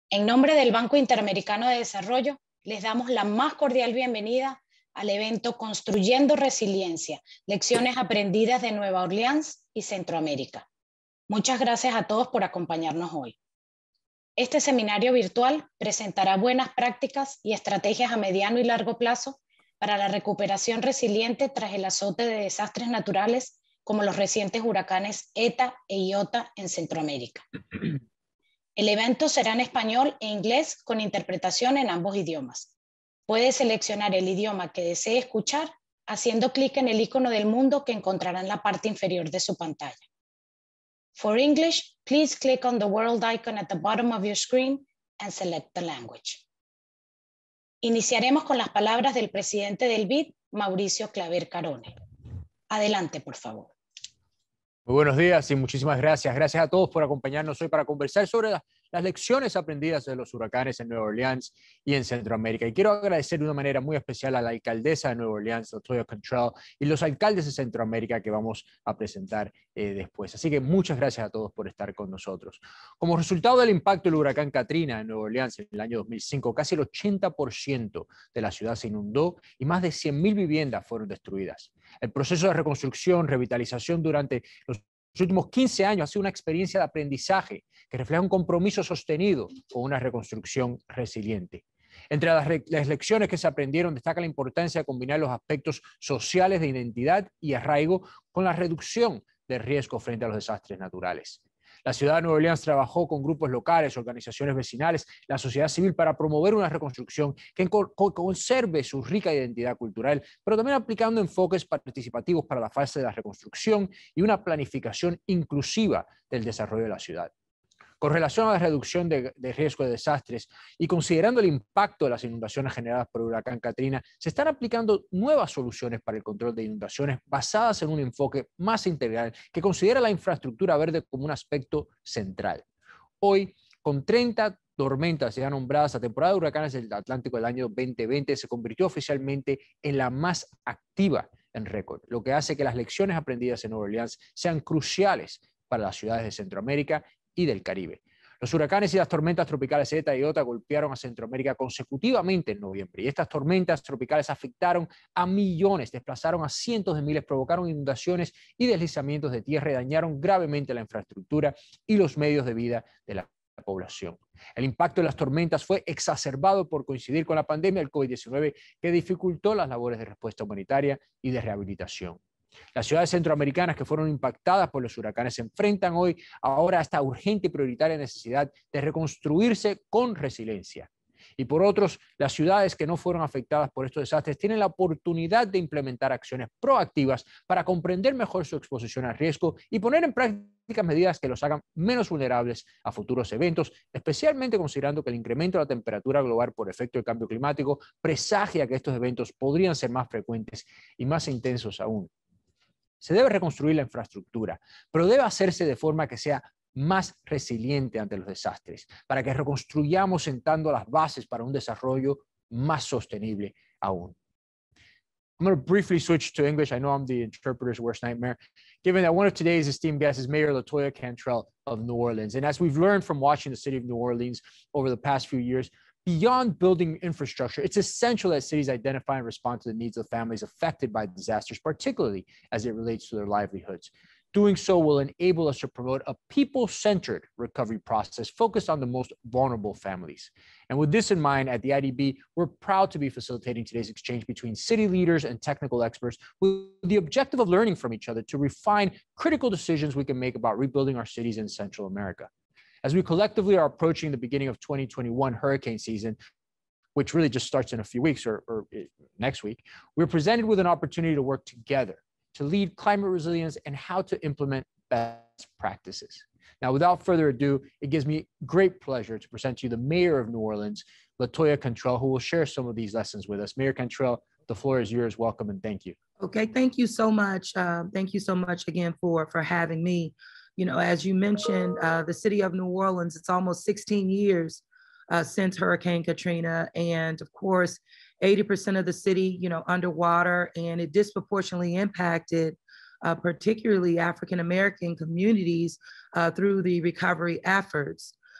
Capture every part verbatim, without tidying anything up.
En nombre del Banco Interamericano de Desarrollo, les damos la más cordial bienvenida al evento Construyendo Resiliencia, lecciones aprendidas de Nueva Orleans y Centroamérica. Muchas gracias a todos por acompañarnos hoy. Este seminario virtual presentará buenas prácticas y estrategias a mediano y largo plazo para la recuperación resiliente tras el azote de desastres naturales como los recientes huracanes ETA e IOTA en Centroamérica. El evento será en español e inglés con interpretación en ambos idiomas. Puede seleccionar el idioma que desee escuchar haciendo clic en el icono del mundo que encontrará en la parte inferior de su pantalla. For English, please click on the world icon at the bottom of your screen and select the language. Iniciaremos con las palabras del presidente del B I D, Mauricio Claver Carone. Adelante, por favor. Muy buenos días y muchísimas gracias. Gracias a todos por acompañarnos hoy para conversar sobre la, las lecciones aprendidas de los huracanes en Nueva Orleans y en Centroamérica. Y quiero agradecer de una manera muy especial a la alcaldesa de Nueva Orleans, Latoya Cantrell, y los alcaldes de Centroamérica que vamos a presentar eh, después. Así que muchas gracias a todos por estar con nosotros. Como resultado del impacto del huracán Katrina en Nueva Orleans en el año dos mil cinco, casi el ochenta por ciento de la ciudad se inundó y más de cien mil viviendas fueron destruidas. El proceso de reconstrucción, revitalización durante los últimos quince años ha sido una experiencia de aprendizaje que refleja un compromiso sostenido con una reconstrucción resiliente. Entre las, las lecciones que se aprendieron destaca la importancia de combinar los aspectos sociales de identidad y arraigo con la reducción de riesgo frente a los desastres naturales. La ciudad de Nueva Orleans trabajó con grupos locales, organizaciones vecinales, la sociedad civil para promover una reconstrucción que conserve su rica identidad cultural, pero también aplicando enfoques participativos para la fase de la reconstrucción y una planificación inclusiva del desarrollo de la ciudad. Con relación a la reducción de, de riesgo de desastres y considerando el impacto de las inundaciones generadas por el huracán Katrina, se están aplicando nuevas soluciones para el control de inundaciones basadas en un enfoque más integral que considera la infraestructura verde como un aspecto central. Hoy, con treinta tormentas ya nombradas, la temporada de huracanes del Atlántico del año veinte veinte se convirtió oficialmente en la más activa en récord, lo que hace que las lecciones aprendidas en Nueva Orleans sean cruciales para las ciudades de Centroamérica y del Caribe. Los huracanes y las tormentas tropicales ETA y IOTA golpearon a Centroamérica consecutivamente en noviembre y estas tormentas tropicales afectaron a millones, desplazaron a cientos de miles, provocaron inundaciones y deslizamientos de tierra y dañaron gravemente la infraestructura y los medios de vida de la población. El impacto de las tormentas fue exacerbado por coincidir con la pandemia del COVID diecinueve que dificultó las labores de respuesta humanitaria y de rehabilitación. Las ciudades centroamericanas que fueron impactadas por los huracanes se enfrentan hoy ahora a esta urgente y prioritaria necesidad de reconstruirse con resiliencia. Y por otros, las ciudades que no fueron afectadas por estos desastres tienen la oportunidad de implementar acciones proactivas para comprender mejor su exposición al riesgo y poner en práctica medidas que los hagan menos vulnerables a futuros eventos, especialmente considerando que el incremento de la temperatura global por efecto del cambio climático presagia que estos eventos podrían ser más frecuentes y más intensos aún. Se debe reconstruir la infraestructura, pero debe hacerse de forma que sea más resiliente ante los desastres, para que reconstruyamos sentando las bases para un desarrollo más sostenible aún. I'm going to briefly switch to English. I know I'm the interpreter's worst nightmare, given that one of today's esteemed guests is Mayor Latoya Cantrell of New Orleans. And as we've learned from watching the city of New Orleans over the past few years, beyond building infrastructure, it's essential that cities identify and respond to the needs of families affected by disasters, particularly as it relates to their livelihoods. Doing so will enable us to promote a people-centered recovery process focused on the most vulnerable families. And with this in mind, at the I D B, we're proud to be facilitating today's exchange between city leaders and technical experts with the objective of learning from each other to refine critical decisions we can make about rebuilding our cities in Central America. As we collectively are approaching the beginning of twenty twenty-one hurricane season, which really just starts in a few weeks or, or next week, we're presented with an opportunity to work together to lead climate resilience and how to implement best practices. Now, without further ado, it gives me great pleasure to present to you the Mayor of New Orleans, Latoya Cantrell, who will share some of these lessons with us. Mayor Cantrell, the floor is yours. Welcome and thank you. Okay, thank you so much. Uh, thank you so much again for, for having me. You know, as you mentioned, uh, the city of New Orleans, it's almost sixteen years uh, since Hurricane Katrina. And of course, eighty percent of the city, you know, underwater, and it disproportionately impacted uh, particularly African-American communities uh, through the recovery efforts.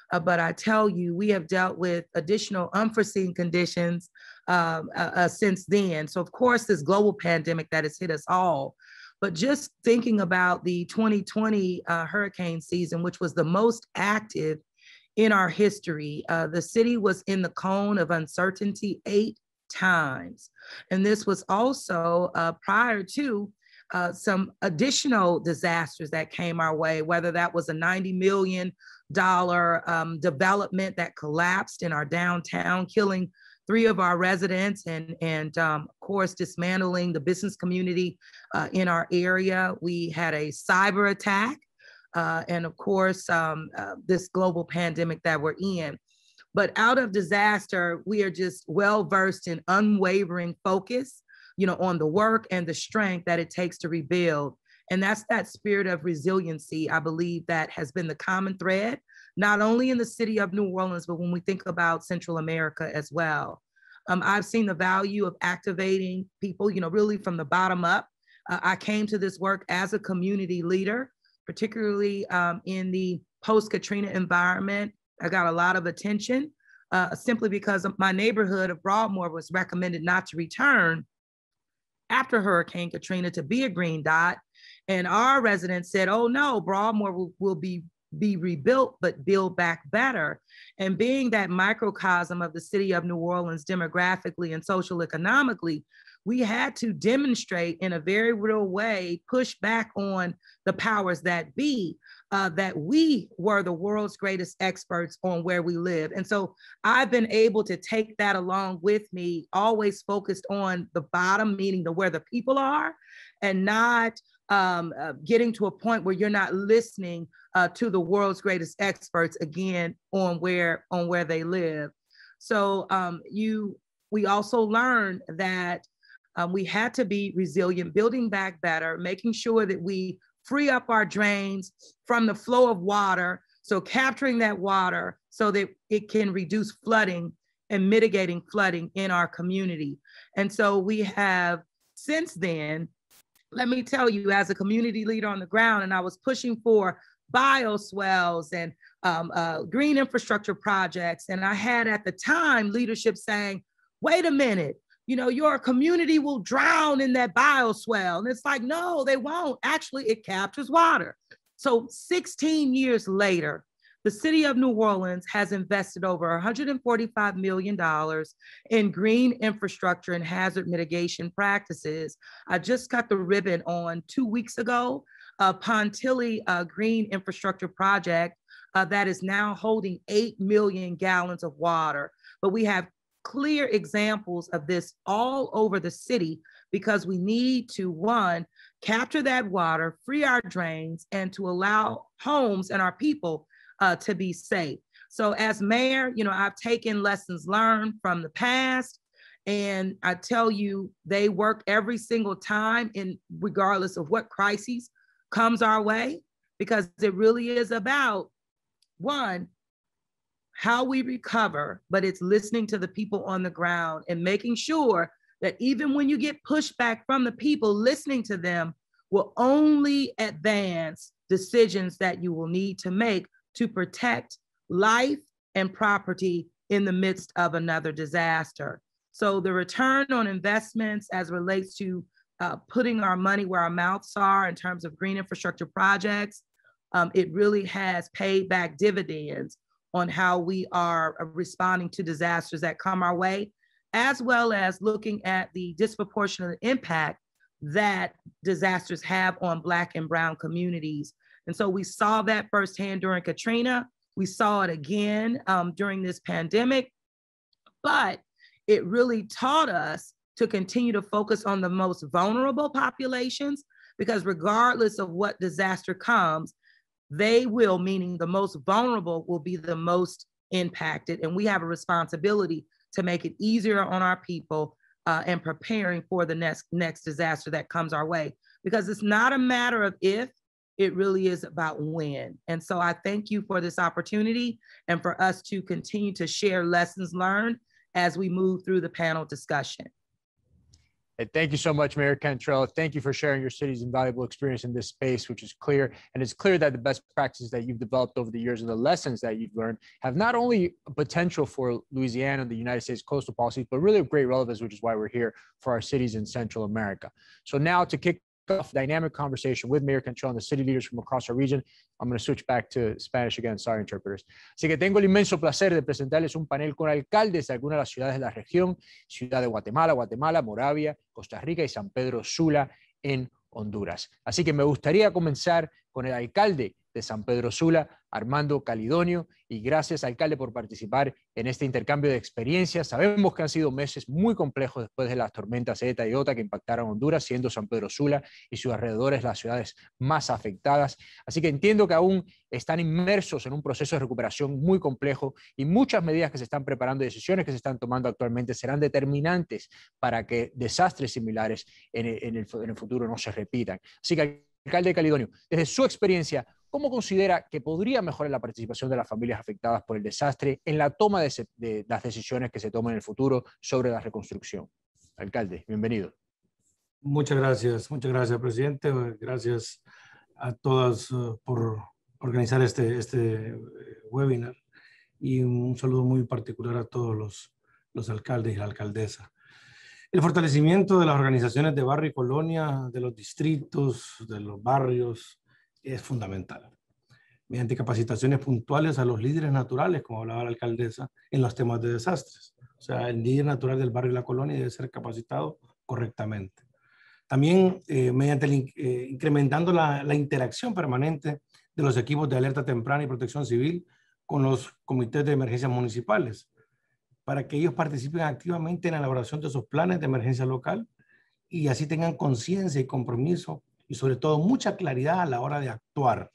Uh, but I tell you, we have dealt with additional unforeseen conditions um, uh, uh, since then. So of course, this global pandemic that has hit us all, but just thinking about the twenty twenty uh, hurricane season, which was the most active in our history, uh, the city was in the cone of uncertainty eight times. And this was also uh, prior to uh, some additional disasters that came our way, whether that was a ninety million dollars um, development that collapsed in our downtown, killing three of our residents and, and um, of course, dismantling the business community uh, in our area. We had a cyber attack uh, and of course, um, uh, this global pandemic that we're in. But out of disaster, we are just well-versed in unwavering focus, you know, on the work and the strength that it takes to rebuild. And that's that spirit of resiliency, I believe, that has been the common thread, not only in the city of New Orleans, but when we think about Central America as well. Um, I've seen the value of activating people, you know, really from the bottom up. Uh, I came to this work as a community leader, particularly um, in the post-Katrina environment. I got a lot of attention uh, simply because my neighborhood of Broadmoor was recommended not to return after Hurricane Katrina to be a green dot. And our residents said, oh no, Broadmoor will, will be, be rebuilt, but build back better. And being that microcosm of the city of New Orleans demographically and social economically, we had to demonstrate in a very real way, push back on the powers that be, uh, that we were the world's greatest experts on where we live. And so I've been able to take that along with me, always focused on the bottom, meaning the where the people are, and not um, uh, getting to a point where you're not listening uh, to the world's greatest experts, again, on where, on where they live. So um, you, we also learned that Um, we had to be resilient, building back better, making sure that we free up our drains from the flow of water. So capturing that water so that it can reduce flooding and mitigating flooding in our community. And so we have since then, let me tell you, as a community leader on the ground, and I was pushing for bioswales and um, uh, green infrastructure projects. And I had at the time leadership saying, wait a minute, you know, your community will drown in that bioswale. And it's like, no, they won't. Actually, it captures water. So sixteen years later, the city of New Orleans has invested over one hundred forty-five million dollars in green infrastructure and hazard mitigation practices. I just cut the ribbon on two weeks ago, a Pontilli uh, Green Infrastructure Project uh, that is now holding eight million gallons of water. But we have clear examples of this all over the city because we need to, one, capture that water, free our drains, and to allow homes and our people uh, to be safe. So as mayor, you know, I've taken lessons learned from the past, and I tell you, they work every single time, in regardless of what crises comes our way, because it really is about, one, how we recover, but it's listening to the people on the ground and making sure that even when you get pushback from the people, listening to them will only advance decisions that you will need to make to protect life and property in the midst of another disaster. So the return on investments as relates to uh, putting our money where our mouths are in terms of green infrastructure projects, um, it really has paid back dividends on how we are responding to disasters that come our way, as well as looking at the disproportionate impact that disasters have on Black and Brown communities. And so we saw that firsthand during Katrina. We saw it again um, during this pandemic, but it really taught us to continue to focus on the most vulnerable populations, because regardless of what disaster comes, they will, meaning the most vulnerable, will be the most impacted. And we have a responsibility to make it easier on our people uh, and preparing for the next, next disaster that comes our way. Because it's not a matter of if, it really is about when. And so I thank you for this opportunity and for us to continue to share lessons learned as we move through the panel discussion. And thank you so much, Mayor Cantrell. Thank you for sharing your city's invaluable experience in this space, which is clear. And it's clear that the best practices that you've developed over the years and the lessons that you've learned have not only potential for Louisiana and the United States coastal policies, but really of great relevance, which is why we're here for our cities in Central America. So now to kick off dynamic conversation with Mayor Cantrell and the city leaders from across our region, I'm going to switch back to Spanish again. Sorry, interpreters. Así que tengo el inmenso placer de presentarles un panel con alcaldes de algunas de las ciudades de la región, Ciudad de Guatemala, Guatemala, Moravia, Costa Rica y San Pedro Sula en Honduras. Así que me gustaría comenzar con el alcalde de San Pedro Sula, Armando Calidonio, y gracias, alcalde, por participar en este intercambio de experiencias. Sabemos que han sido meses muy complejos después de las tormentas Eta y Ota que impactaron Honduras, siendo San Pedro Sula y sus alrededores las ciudades más afectadas. Así que entiendo que aún están inmersos en un proceso de recuperación muy complejo y muchas medidas que se están preparando y decisiones que se están tomando actualmente serán determinantes para que desastres similares en el, en el, en el futuro no se repitan. Así que, alcalde Calidonio, desde su experiencia, ¿cómo considera que podría mejorar la participación de las familias afectadas por el desastre en la toma de, se, de las decisiones que se tomen en el futuro sobre la reconstrucción? Alcalde, bienvenido. Muchas gracias, muchas gracias, presidente. Gracias a todas uh, por organizar este, este webinar y un saludo muy particular a todos los, los alcaldes y la alcaldesa. El fortalecimiento de las organizaciones de barrio y colonia, de los distritos, de los barrios, es fundamental. Mediante capacitaciones puntuales a los líderes naturales, como hablaba la alcaldesa, en los temas de desastres. O sea, el líder natural del barrio y la colonia debe ser capacitado correctamente. También eh, mediante el, eh, incrementando la, la interacción permanente de los equipos de alerta temprana y protección civil con los comités de emergencias municipales, para que ellos participen activamente en la elaboración de sus planes de emergencia local y así tengan conciencia y compromiso y sobre todo mucha claridad a la hora de actuar.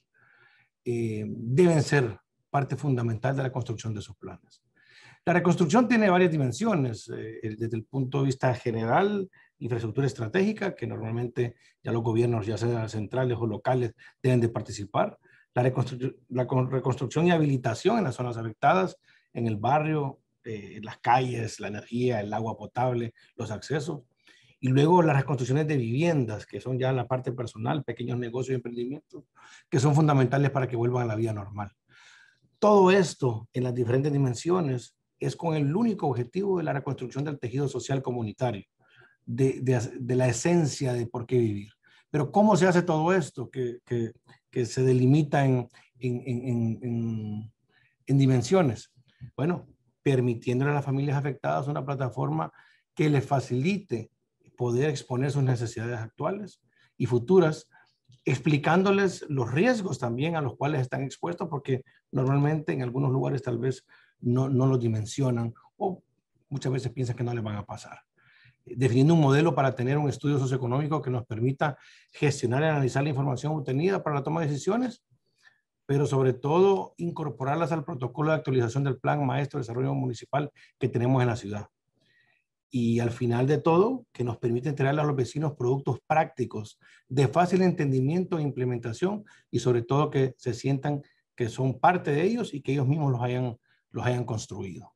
Eh, deben ser parte fundamental de la construcción de sus planes. La reconstrucción tiene varias dimensiones, eh, desde el punto de vista general, infraestructura estratégica, que normalmente ya los gobiernos, ya sean centrales o locales, deben de participar. La, reconstru la reconstrucción y habilitación en las zonas afectadas, en el barrio, eh, las calles, la energía, el agua potable, los accesos. Y luego las reconstrucciones de viviendas, que son ya la parte personal, pequeños negocios y emprendimientos, que son fundamentales para que vuelvan a la vida normal. Todo esto en las diferentes dimensiones es con el único objetivo de la reconstrucción del tejido social comunitario, de, de, de la esencia de por qué vivir. Pero ¿cómo se hace todo esto que, que, que se delimita en, en, en, en, en dimensiones? Bueno, permitiéndole a las familias afectadas una plataforma que les facilite poder exponer sus necesidades actuales y futuras, explicándoles los riesgos también a los cuales están expuestos, porque normalmente en algunos lugares tal vez no, no los dimensionan o muchas veces piensan que no les van a pasar. Definiendo un modelo para tener un estudio socioeconómico que nos permita gestionar y analizar la información obtenida para la toma de decisiones, pero sobre todo incorporarlas al protocolo de actualización del Plan Maestro de Desarrollo Municipal que tenemos en la ciudad. Y al final de todo, que nos permite entregarle a los vecinos productos prácticos de fácil entendimiento e implementación y sobre todo que se sientan que son parte de ellos y que ellos mismos los hayan, los hayan construido.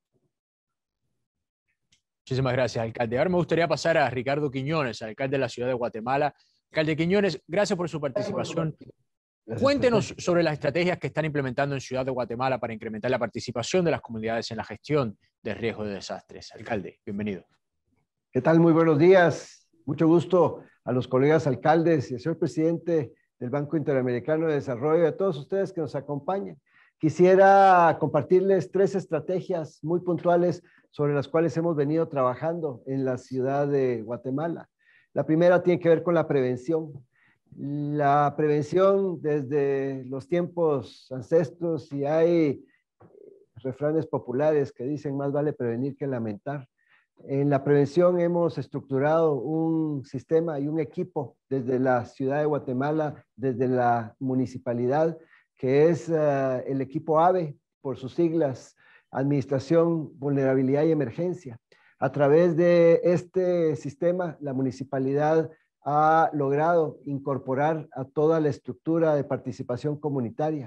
Muchísimas gracias, alcalde. Ahora me gustaría pasar a Ricardo Quiñones, alcalde de la ciudad de Guatemala. Alcalde Quiñones, gracias por su participación. Cuéntenos sobre las estrategias que están implementando en Ciudad de Guatemala para incrementar la participación de las comunidades en la gestión de riesgo de desastres. Alcalde, bienvenido. ¿Qué tal? Muy buenos días. Mucho gusto a los colegas alcaldes y al señor presidente del Banco Interamericano de Desarrollo y a todos ustedes que nos acompañan. Quisiera compartirles tres estrategias muy puntuales sobre las cuales hemos venido trabajando en la ciudad de Guatemala. La primera tiene que ver con la prevención. La prevención desde los tiempos ancestros, y hay refranes populares que dicen más vale prevenir que lamentar. En la prevención hemos estructurado un sistema y un equipo desde la ciudad de Guatemala, desde la municipalidad, que es uh, el equipo AVE, por sus siglas, Administración, Vulnerabilidad y Emergencia. A través de este sistema, la municipalidad ha logrado incorporar a toda la estructura de participación comunitaria.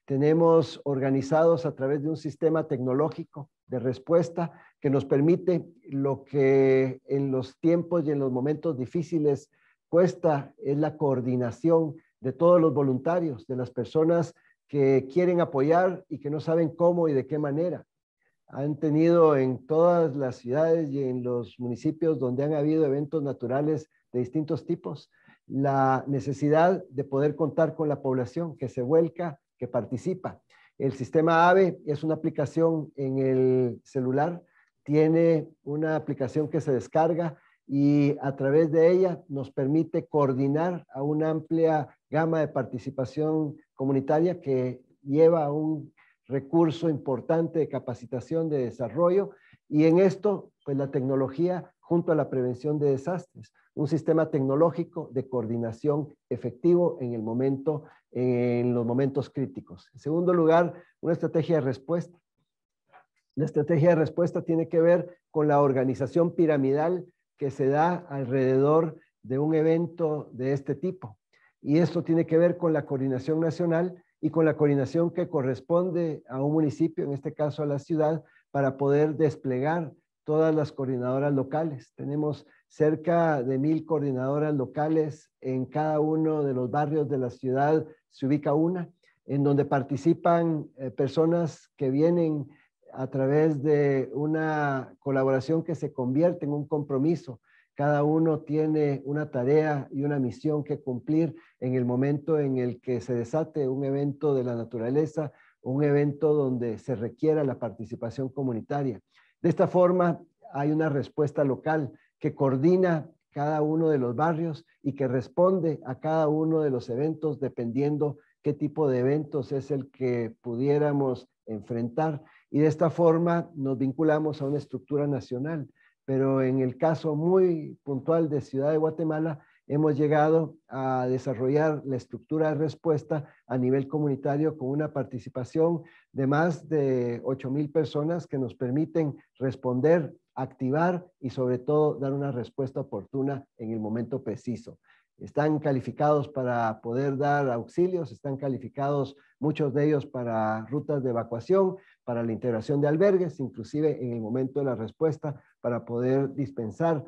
tenemos organizados a través de un sistema tecnológico de respuesta que nos permite lo que en los tiempos y en los momentos difíciles cuesta, es la coordinación de todos los voluntarios, de las personas que quieren apoyar y que no saben cómo y de qué manera. Han tenido en todas las ciudades y en los municipios donde han habido eventos naturales de distintos tipos, la necesidad de poder contar con la población que se vuelca, que participa. El sistema AVE es una aplicación en el celular, tiene una aplicación que se descarga y a través de ella nos permite coordinar a una amplia gama de participación comunitaria que lleva a un recurso importante de capacitación, de desarrollo, y en esto, pues la tecnología junto a la prevención de desastres, un sistema tecnológico de coordinación efectivo en el momento, en los momentos críticos. En segundo lugar, una estrategia de respuesta. La estrategia de respuesta tiene que ver con la organización piramidal que se da alrededor de un evento de este tipo. Y esto tiene que ver con la coordinación nacional y con la coordinación que corresponde a un municipio, en este caso a la ciudad, para poder desplegar todas las coordinadoras locales. Tenemos cerca de mil coordinadoras locales en cada uno de los barrios de la ciudad, se ubica una, en donde participan eh, personas que vienen a través de una colaboración que se convierte en un compromiso. Cada uno tiene una tarea y una misión que cumplir en el momento en el que se desate un evento de la naturaleza, un evento donde se requiera la participación comunitaria. De esta forma, hay una respuesta local que coordina cada uno de los barrios y que responde a cada uno de los eventos dependiendo qué tipo de eventos es el que pudiéramos enfrentar. Y de esta forma nos vinculamos a una estructura nacional. Pero en el caso muy puntual de Ciudad de Guatemala, hemos llegado a desarrollar la estructura de respuesta a nivel comunitario con una participación de más de ocho mil personas que nos permiten responder, activar y sobre todo dar una respuesta oportuna en el momento preciso. Están calificados para poder dar auxilios, están calificados muchos de ellos para rutas de evacuación, para la integración de albergues, inclusive en el momento de la respuesta para poder dispensar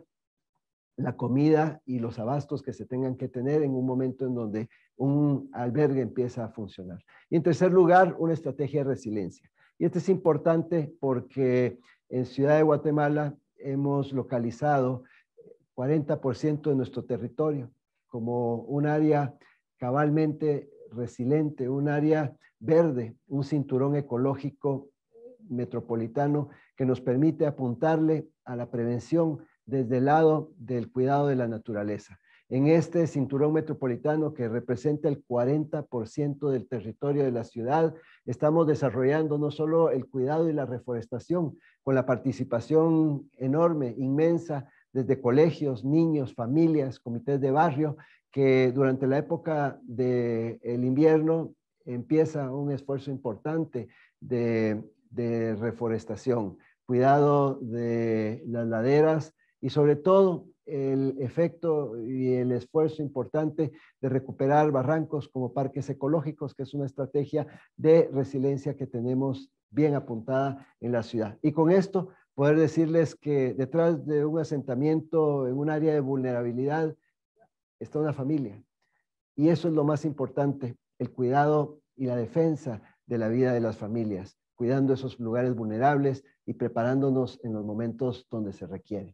la comida y los abastos que se tengan que tener en un momento en donde un albergue empieza a funcionar. Y en tercer lugar, una estrategia de resiliencia. Y esto es importante porque en Ciudad de Guatemala hemos localizado cuarenta por ciento de nuestro territorio como un área cabalmente resiliente, un área verde, un cinturón ecológico metropolitano que nos permite apuntarle a la prevención desde el lado del cuidado de la naturaleza. En este cinturón metropolitano que representa el cuarenta por ciento del territorio de la ciudad, estamos desarrollando no solo el cuidado y la reforestación, con la participación enorme, inmensa, desde colegios, niños, familias, comités de barrio, que durante la época del invierno empieza un esfuerzo importante de, de reforestación, cuidado de las laderas y sobre todo el efecto y el esfuerzo importante de recuperar barrancos como parques ecológicos, que es una estrategia de resiliencia que tenemos bien apuntada en la ciudad. Y con esto poder decirles que detrás de un asentamiento en un área de vulnerabilidad está una familia. Y eso es lo más importante, el cuidado y la defensa de la vida de las familias, cuidando esos lugares vulnerables y preparándonos en los momentos donde se requiere.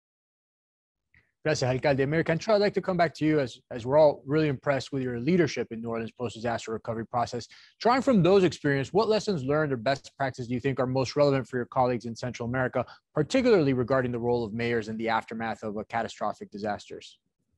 Gracias, Alcalde. Mayor Cantrell, I'd like to come back to you as, as we're all really impressed with your leadership in New Orleans post-disaster recovery process. Drawing from those experiences, what lessons learned or best practices do you think are most relevant for your colleagues in Central America, particularly regarding the role of mayors in the aftermath of a catastrophic disasters?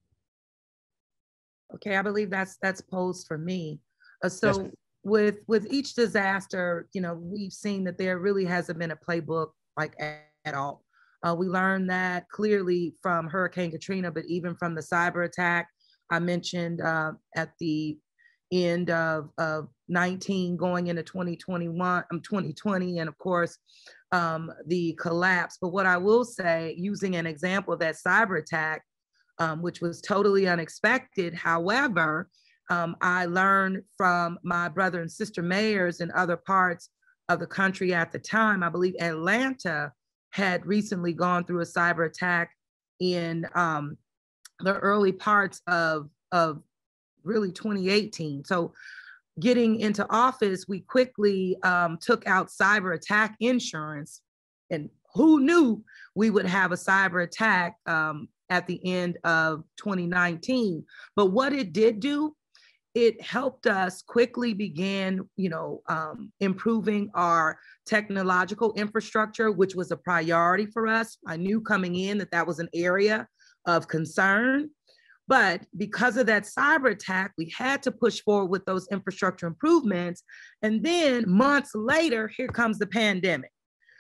Okay, I believe that's that's posed for me. Uh, so Yes. with with each disaster, you know, we've seen that there really hasn't been a playbook like at, at all. Uh, we learned that clearly from Hurricane Katrina, but even from the cyber attack I mentioned uh, at the end of, of nineteen going into twenty twenty-one, um, twenty twenty, and of course, um, the collapse. But what I will say, using an example of that cyber attack, um, which was totally unexpected, however, Um, I learned from my brother and sister mayors in other parts of the country at the time. I believe Atlanta had recently gone through a cyber attack in um, the early parts of, of really twenty eighteen. So getting into office, we quickly um, took out cyber attack insurance. And who knew we would have a cyber attack um, at the end of twenty nineteen? But what it did do, it helped us quickly begin, you know, um, improving our technological infrastructure, which was a priority for us. I knew coming in that that was an area of concern. But because of that cyber attack, we had to push forward with those infrastructure improvements. And then months later, here comes the pandemic.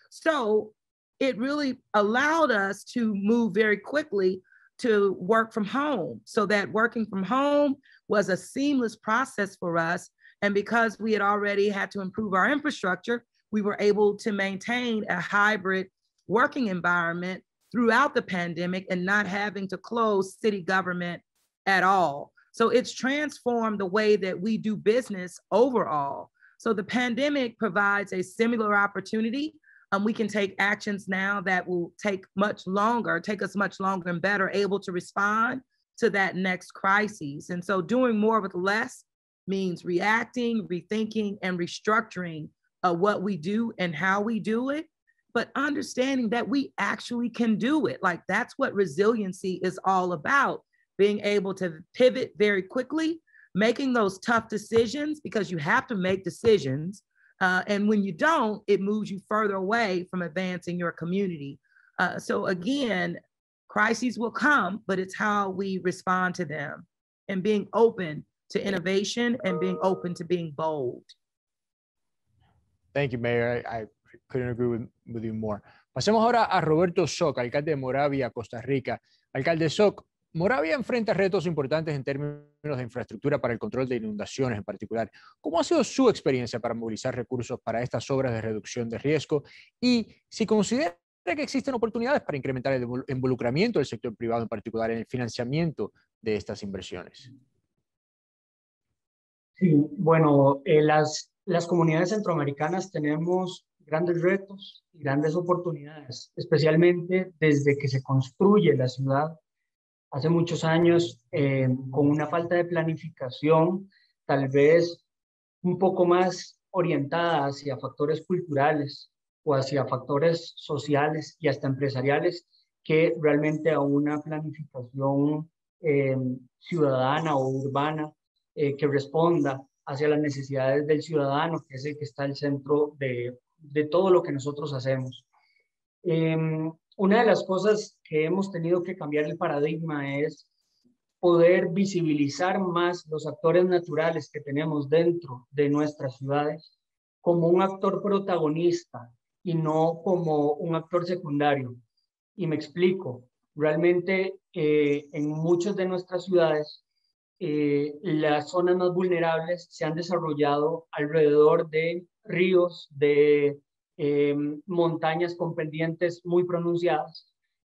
So it really allowed us to move very quickly to work from home, so that working from home was a seamless process for us. And because we had already had to improve our infrastructure, we were able to maintain a hybrid working environment throughout the pandemic and not having to close city government at all. So it's transformed the way that we do business overall. So the pandemic provides a similar opportunity. Um, we can take actions now that will take much longer, take us much longer and better able to respond to that next crisis. And so doing more with less means reacting, rethinking, and restructuring uh, what we do and how we do it, but understanding that we actually can do it. Like, that's what resiliency is all about, being able to pivot very quickly, making those tough decisions, because you have to make decisions. Uh, and when you don't, it moves you further away from advancing your community. Uh, so again, crises will come, but it's how we respond to them and being open to innovation and being open to being bold. Thank you, Mayor. I, I couldn't agree with, with you more. Pasemos ahora a Roberto Soc, alcalde de Moravia, Costa Rica. Alcalde Soc, Moravia enfrenta retos importantes en términos de infraestructura para el control de inundaciones en particular. ¿Cómo ha sido su experiencia para movilizar recursos para estas obras de reducción de riesgo? Y si considera que existen oportunidades para incrementar el involucramiento del sector privado en particular en el financiamiento de estas inversiones. Sí, bueno, eh, las, las comunidades centroamericanas tenemos grandes retos y grandes oportunidades, especialmente desde que se construye la ciudad. Hace muchos años, eh, con una falta de planificación, tal vez un poco más orientada hacia factores culturales o hacia factores sociales y hasta empresariales, que realmente a una planificación eh, ciudadana o urbana eh, que responda hacia las necesidades del ciudadano, que es el que está al centro de, de todo lo que nosotros hacemos. Eh, Una de las cosas que hemos tenido que cambiar el paradigma es poder visibilizar más los actores naturales que tenemos dentro de nuestras ciudades como un actor protagonista y no como un actor secundario. Y me explico, realmente eh, en muchas de nuestras ciudades eh, las zonas más vulnerables se han desarrollado alrededor de ríos, de Eh, montañas con pendientes muy pronunciadas,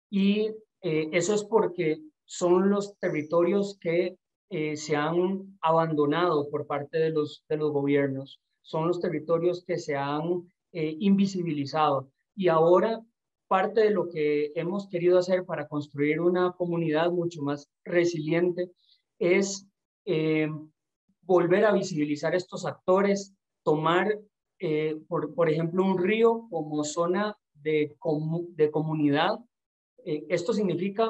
y eh, eso es porque son los territorios que eh, se han abandonado por parte de los, de los gobiernos, son los territorios que se han eh, invisibilizado, y ahora parte de lo que hemos querido hacer para construir una comunidad mucho más resiliente es eh, volver a visibilizar estos actores, tomar Eh, por, por ejemplo, un río como zona de, comu de comunidad. Eh, esto significa,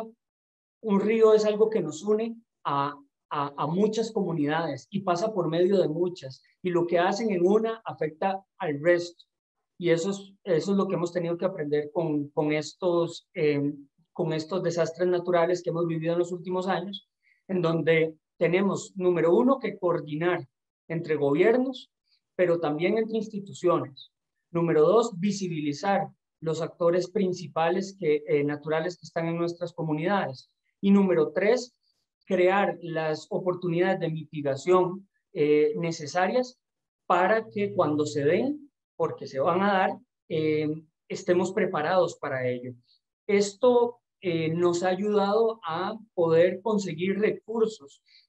un río es algo que nos une a, a, a muchas comunidades y pasa por medio de muchas, y lo que hacen en una afecta al resto. Y eso es, eso es lo que hemos tenido que aprender con, con, estos, eh, con estos desastres naturales que hemos vivido en los últimos años, en donde tenemos, número uno, que coordinar entre gobiernos, pero también entre instituciones. Número dos, visibilizar los actores principales que, eh, naturales que están en nuestras comunidades. Y número tres, crear las oportunidades de mitigación eh, necesarias para que cuando se den, porque se van a dar, eh, estemos preparados para ello. Esto eh, nos ha ayudado a poder conseguir recursos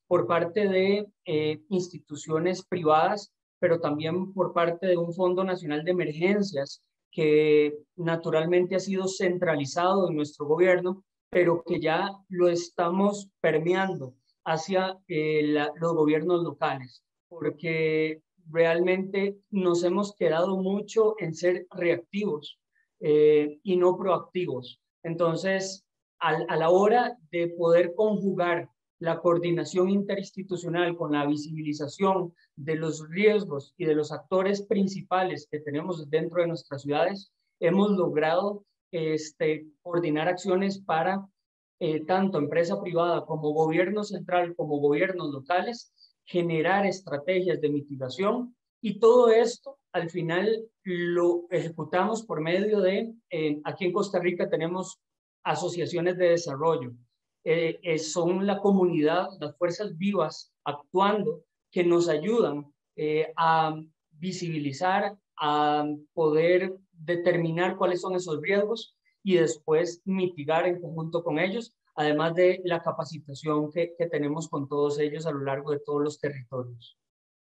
por parte de eh, instituciones privadas, pero también por parte de un Fondo Nacional de Emergencias que naturalmente ha sido centralizado en nuestro gobierno, pero que ya lo estamos permeando hacia eh, la, los gobiernos locales, porque realmente nos hemos quedado mucho en ser reactivos eh, y no proactivos. Entonces, a, a la hora de poder conjugar la coordinación interinstitucional con la visibilización de los riesgos y de los actores principales que tenemos dentro de nuestras ciudades, hemos logrado este, coordinar acciones para eh, tanto empresa privada como gobierno central como gobiernos locales, generar estrategias de mitigación, y todo esto al final lo ejecutamos por medio de, eh, aquí en Costa Rica tenemos asociaciones de desarrollo. Eh, eh, son la comunidad, las fuerzas vivas actuando que nos ayudan eh, a visibilizar, a poder determinar cuáles son esos riesgos y después mitigar en conjunto con ellos, además de la capacitación que, que tenemos con todos ellos a lo largo de todos los territorios.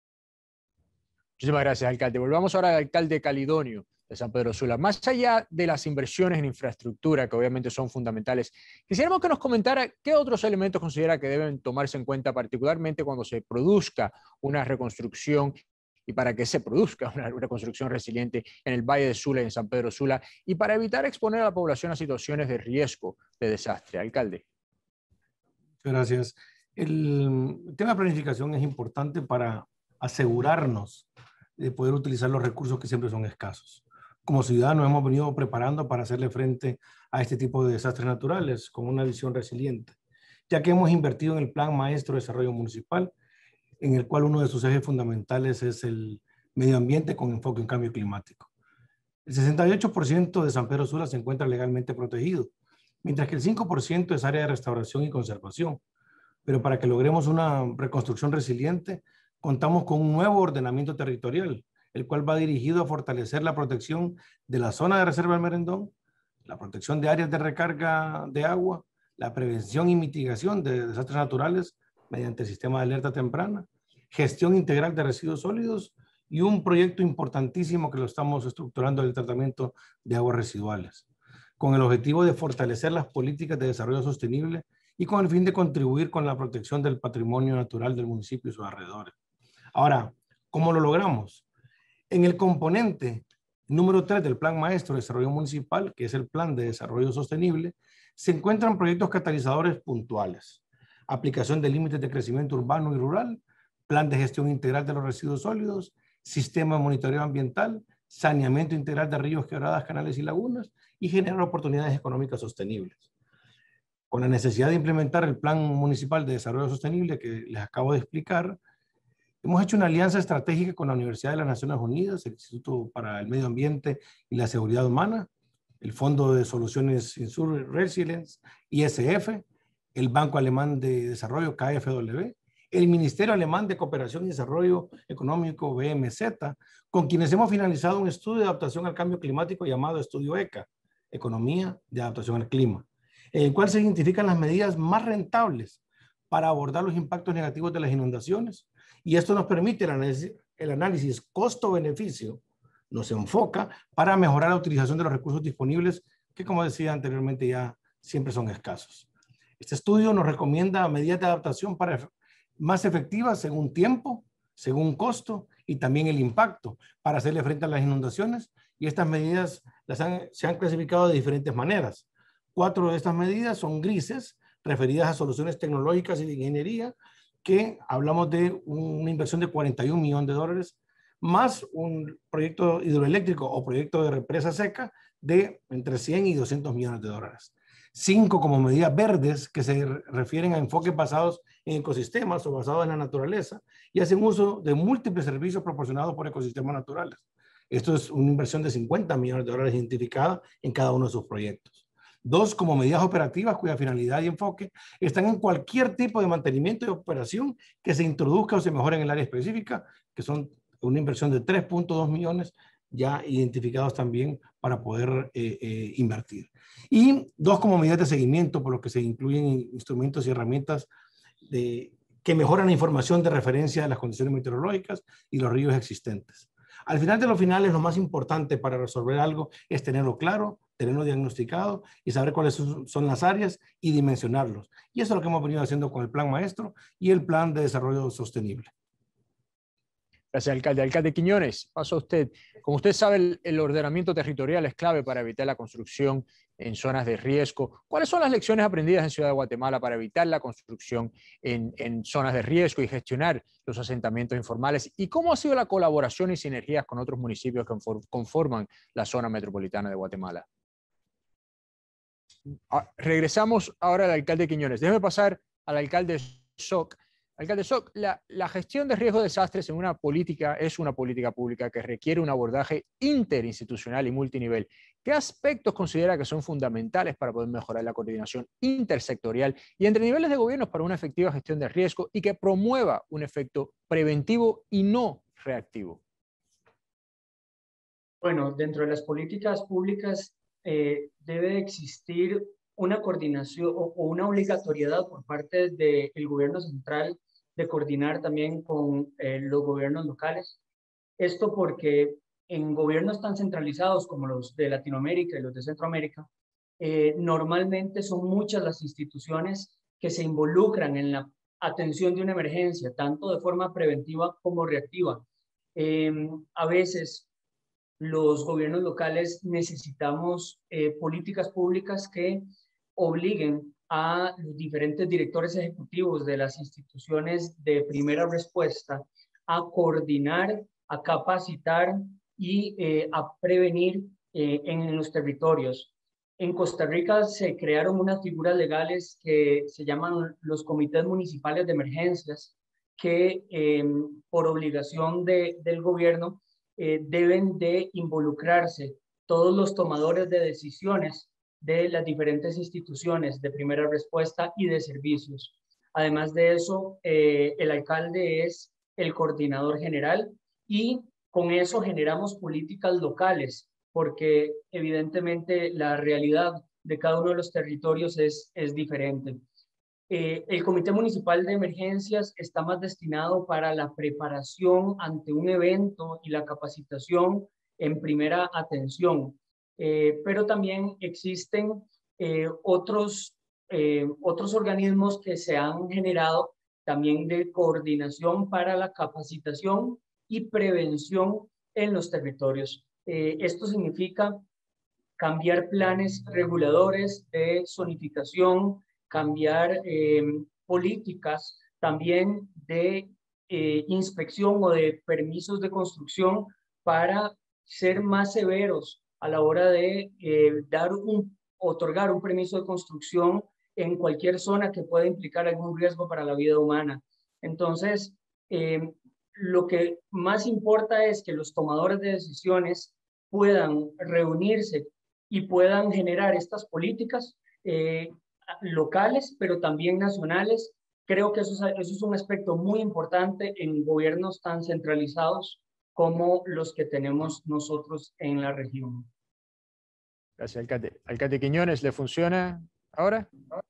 Muchísimas gracias, alcalde. Volvamos ahora al alcalde Calidonio de San Pedro Sula. Más allá de las inversiones en infraestructura, que obviamente son fundamentales, quisiéramos que nos comentara qué otros elementos considera que deben tomarse en cuenta, particularmente cuando se produzca una reconstrucción y para que se produzca una reconstrucción resiliente en el Valle de Sula y en San Pedro Sula, y para evitar exponer a la población a situaciones de riesgo de desastre. Alcalde. Muchas gracias. El tema de planificación es importante para asegurarnos de poder utilizar los recursos que siempre son escasos. Como ciudadanos hemos venido preparando para hacerle frente a este tipo de desastres naturales con una visión resiliente, ya que hemos invertido en el Plan Maestro de Desarrollo Municipal, en el cual uno de sus ejes fundamentales es el medio ambiente con enfoque en cambio climático. El sesenta y ocho por ciento de San Pedro Sula se encuentra legalmente protegido, mientras que el cinco por ciento es área de restauración y conservación. Pero para que logremos una reconstrucción resiliente, contamos con un nuevo ordenamiento territorial, el cual va dirigido a fortalecer la protección de la zona de reserva del Merendón, la protección de áreas de recarga de agua, la prevención y mitigación de desastres naturales mediante el sistema de alerta temprana, gestión integral de residuos sólidos y un proyecto importantísimo que lo estamos estructurando del tratamiento de aguas residuales, con el objetivo de fortalecer las políticas de desarrollo sostenible y con el fin de contribuir con la protección del patrimonio natural del municipio y sus alrededores. Ahora, ¿cómo lo logramos? En el componente número tres del Plan Maestro de Desarrollo Municipal, que es el Plan de Desarrollo Sostenible, se encuentran proyectos catalizadores puntuales: aplicación de límites de crecimiento urbano y rural, plan de gestión integral de los residuos sólidos, sistema de monitoreo ambiental, saneamiento integral de ríos, quebradas, canales y lagunas, y generar oportunidades económicas sostenibles. Con la necesidad de implementar el Plan Municipal de Desarrollo Sostenible que les acabo de explicar, hemos hecho una alianza estratégica con la Universidad de las Naciones Unidas, el Instituto para el Medio Ambiente y la Seguridad Humana, el Fondo de Soluciones Insur Resilience, I S F, el Banco Alemán de Desarrollo, K F W, el Ministerio Alemán de Cooperación y Desarrollo Económico, B M Z, con quienes hemos finalizado un estudio de adaptación al cambio climático llamado Estudio ECA, Economía de Adaptación al Clima, en el cual se identifican las medidas más rentables para abordar los impactos negativos de las inundaciones, y esto nos permite el análisis, el análisis costo-beneficio, nos enfoca para mejorar la utilización de los recursos disponibles que, como decía anteriormente, ya siempre son escasos. Este estudio nos recomienda medidas de adaptación para más efectivas según tiempo, según costo y también el impacto para hacerle frente a las inundaciones, y estas medidas las han, se han clasificado de diferentes maneras. Cuatro de estas medidas son grises, referidas a soluciones tecnológicas y de ingeniería, que hablamos de una inversión de cuarenta y un millones de dólares, más un proyecto hidroeléctrico o proyecto de represa seca de entre cien y doscientos millones de dólares. Cinco como medidas verdes, que se refieren a enfoques basados en ecosistemas o basados en la naturaleza y hacen uso de múltiples servicios proporcionados por ecosistemas naturales. Esto es una inversión de cincuenta millones de dólares identificada en cada uno de sus proyectos. Dos, como medidas operativas cuya finalidad y enfoque están en cualquier tipo de mantenimiento y operación que se introduzca o se mejore en el área específica, que son una inversión de tres punto dos millones ya identificados también para poder eh, eh, invertir. Y dos, como medidas de seguimiento, por lo que se incluyen instrumentos y herramientas de, que mejoran la información de referencia de las condiciones meteorológicas y los ríos existentes. Al final de los finales, lo más importante para resolver algo es tenerlo claro, tenerlo diagnosticado y saber cuáles son las áreas y dimensionarlos. Y eso es lo que hemos venido haciendo con el Plan Maestro y el Plan de Desarrollo Sostenible. Gracias, alcalde. Alcalde Quiñones, paso a usted. Como usted sabe, el, el ordenamiento territorial es clave para evitar la construcción en zonas de riesgo. ¿Cuáles son las lecciones aprendidas en Ciudad de Guatemala para evitar la construcción en, en zonas de riesgo y gestionar los asentamientos informales? ¿Y cómo ha sido la colaboración y sinergias con otros municipios que conforman la zona metropolitana de Guatemala? Ah, regresamos ahora al alcalde Quiñones. Déjeme pasar al alcalde Soc. Alcalde Soc, la, la gestión de riesgo de desastres en una política es una política pública que requiere un abordaje interinstitucional y multinivel. ¿Qué aspectos considera que son fundamentales para poder mejorar la coordinación intersectorial y entre niveles de gobierno para una efectiva gestión de riesgo y que promueva un efecto preventivo y no reactivo? Bueno, dentro de las políticas públicas eh, debe existir una coordinación o, o una obligatoriedad por parte del gobierno central de coordinar también con eh, los gobiernos locales. Esto porque en gobiernos tan centralizados como los de Latinoamérica y los de Centroamérica, eh, normalmente son muchas las instituciones que se involucran en la atención de una emergencia, tanto de forma preventiva como reactiva. Eh, a veces los gobiernos locales necesitamos eh, políticas públicas que obliguen a los diferentes directores ejecutivos de las instituciones de primera respuesta a coordinar, a capacitar y eh, a prevenir eh, en los territorios. En Costa Rica se crearon unas figuras legales que se llaman los comités municipales de emergencias, que eh, por obligación de, del gobierno eh, deben de involucrarse todos los tomadores de decisiones de las diferentes instituciones de primera respuesta y de servicios. Además de eso, eh, el alcalde es el coordinador general y con eso generamos políticas locales, porque evidentemente la realidad de cada uno de los territorios es, es diferente. Eh, el Comité Municipal de Emergencias está más destinado para la preparación ante un evento y la capacitación en primera atención. Eh, pero también existen eh, otros, eh, otros organismos que se han generado también de coordinación para la capacitación y prevención en los territorios. Eh, esto significa cambiar planes reguladores de zonificación, cambiar eh, políticas también de eh, inspección o de permisos de construcción para ser más severos a la hora de eh, dar un, otorgar un permiso de construcción en cualquier zona que pueda implicar algún riesgo para la vida humana. Entonces, eh, lo que más importa es que los tomadores de decisiones puedan reunirse y puedan generar estas políticas eh, locales, pero también nacionales. Creo que eso es, eso es un aspecto muy importante en gobiernos tan centralizados como los que tenemos nosotros en la región. Gracias, alcalde. Alcalde Quiñones, ¿le funciona ahora?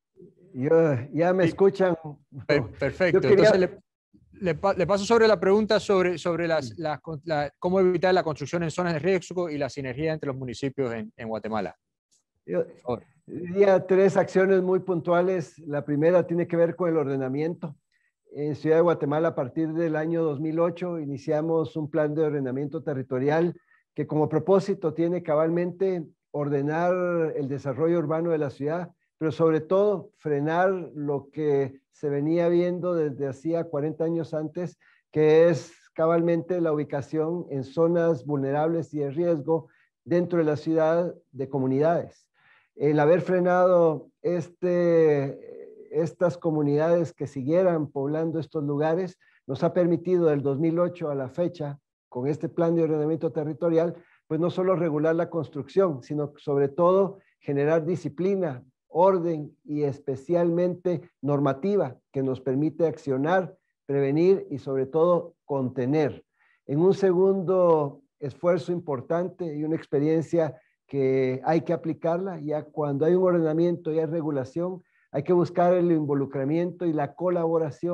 Yo, ya me Sí. escuchan. Perfecto. Quería... Entonces le, le, le paso sobre la pregunta sobre, sobre las, las, la, cómo evitar la construcción en zonas de riesgo y la sinergia entre los municipios en, en Guatemala. Yo diría tres acciones muy puntuales. La primera tiene que ver con el ordenamiento. En Ciudad de Guatemala, a partir del año dos mil ocho, iniciamos un plan de ordenamiento territorial que como propósito tiene cabalmente ordenar el desarrollo urbano de la ciudad, pero sobre todo frenar lo que se venía viendo desde hacía cuarenta años antes, que es cabalmente la ubicación en zonas vulnerables y de riesgo dentro de la ciudad de comunidades. El haber frenado este... estas comunidades que siguieran poblando estos lugares, nos ha permitido del dos mil ocho a la fecha, con este plan de ordenamiento territorial, pues no solo regular la construcción, sino sobre todo generar disciplina, orden y especialmente normativa que nos permite accionar, prevenir y sobre todo contener. En un segundo esfuerzo importante y una experiencia que hay que aplicarla, ya cuando hay un ordenamiento y hay regulación, hay que buscar el involucramiento y la colaboración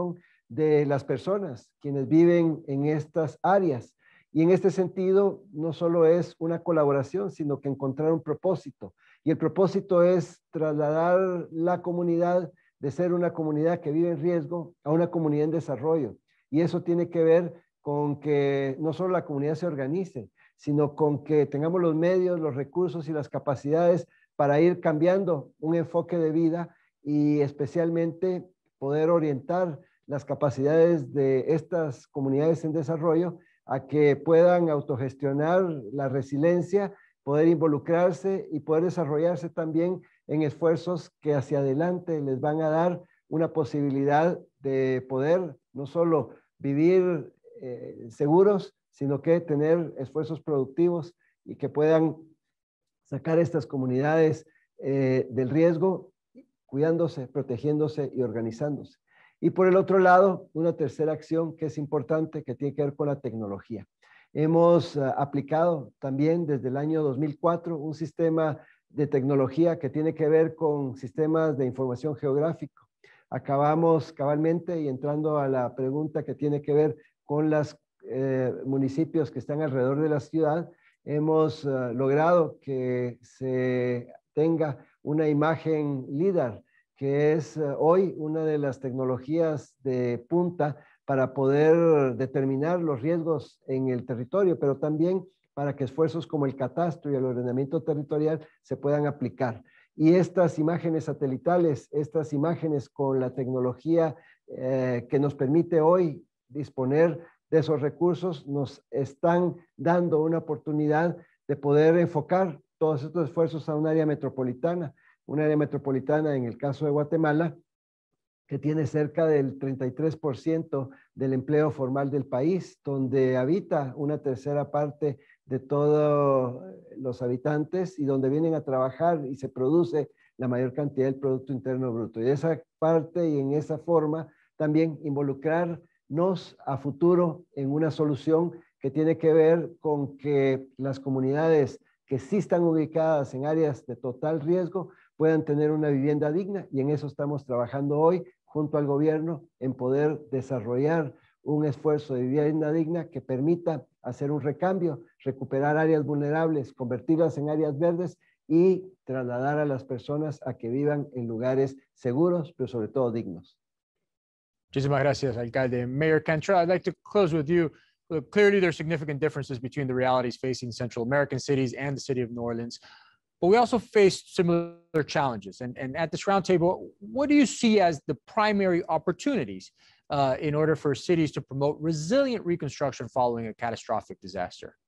de las personas, quienes viven en estas áreas. Y en este sentido, no solo es una colaboración, sino que encontrar un propósito. Y el propósito es trasladar la comunidad de ser una comunidad que vive en riesgo a una comunidad en desarrollo. Y eso tiene que ver con que no solo la comunidad se organice, sino con que tengamos los medios, los recursos y las capacidades para ir cambiando un enfoque de vida y especialmente poder orientar las capacidades de estas comunidades en desarrollo a que puedan autogestionar la resiliencia, poder involucrarse y poder desarrollarse también en esfuerzos que hacia adelante les van a dar una posibilidad de poder no solo vivir eh, seguros, sino que tener esfuerzos productivos y que puedan sacar estas comunidades eh, del riesgo, cuidándose, protegiéndose y organizándose. Y por el otro lado, una tercera acción que es importante, que tiene que ver con la tecnología. Hemos uh, aplicado también desde el año dos mil cuatro un sistema de tecnología que tiene que ver con sistemas de información geográfico. Acabamos cabalmente y entrando a la pregunta que tiene que ver con los eh, municipios que están alrededor de la ciudad, hemos uh, logrado que se tenga una imagen LIDAR, que es uh, hoy una de las tecnologías de punta para poder determinar los riesgos en el territorio, pero también para que esfuerzos como el catastro y el ordenamiento territorial se puedan aplicar. Y estas imágenes satelitales, estas imágenes con la tecnología eh, que nos permite hoy disponer de esos recursos, nos están dando una oportunidad de poder enfocar todos estos esfuerzos a un área metropolitana, un área metropolitana en el caso de Guatemala, que tiene cerca del treinta y tres por ciento del empleo formal del país, donde habita una tercera parte de todos los habitantes y donde vienen a trabajar y se produce la mayor cantidad del Producto Interno Bruto. Y de esa parte y en esa forma también involucrarnos a futuro en una solución que tiene que ver con que las comunidades que sí están ubicadas en áreas de total riesgo puedan tener una vivienda digna, y en eso estamos trabajando hoy junto al gobierno en poder desarrollar un esfuerzo de vivienda digna que permita hacer un recambio, recuperar áreas vulnerables, convertirlas en áreas verdes y trasladar a las personas a que vivan en lugares seguros, pero sobre todo dignos. Muchísimas gracias, alcalde. Mayor Cantrell, I'd like to close with you. Look, clearly, there are significant differences between the realities facing Central American cities and the city of New Orleans. But we also face similar challenges. And, and at this roundtable, what do you see as the primary opportunities uh, in order for cities to promote resilient reconstruction following a catastrophic disaster?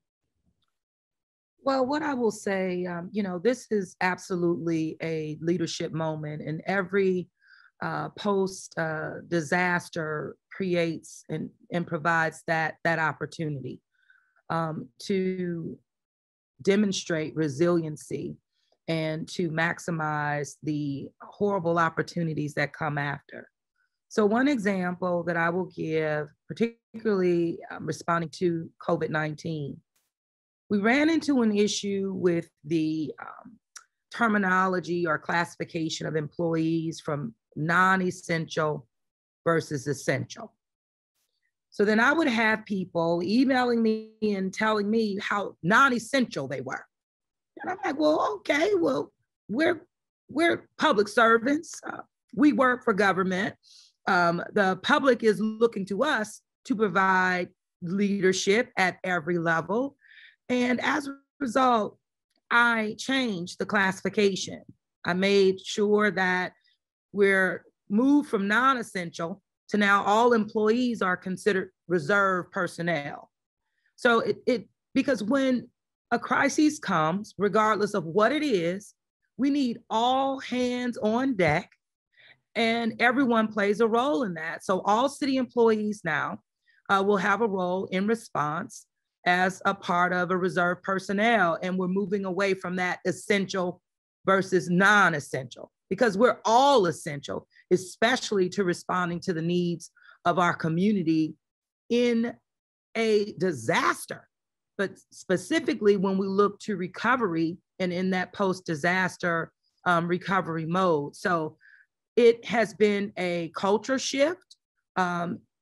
Well, what I will say, um, you know, this is absolutely a leadership moment, and every uh, post uh, disaster creates and, and provides that, that opportunity um, to demonstrate resiliency and to maximize the horrible opportunities that come after. So one example that I will give, particularly um, responding to COVID nineteen, we ran into an issue with the um, terminology or classification of employees from non-essential versus essential. So then I would have people emailing me and telling me how non-essential they were. And I'm like, well, okay, well, we're, we're public servants. Uh, we work for government. Um, the public is looking to us to provide leadership at every level. And as a result, I changed the classification. I made sure that we're moved from non-essential to now all employees are considered reserve personnel. So it, it because when a crisis comes, regardless of what it is, we need all hands on deck, and everyone plays a role in that. So all city employees now uh, will have a role in response as a part of a reserve personnel. And we're moving away from that essential versus non-essential, because we're all essential, especially to responding to the needs of our community in a disaster. But specifically when we look to recovery and in that post-disaster um, recovery mode. So it has been a culture shift. Um,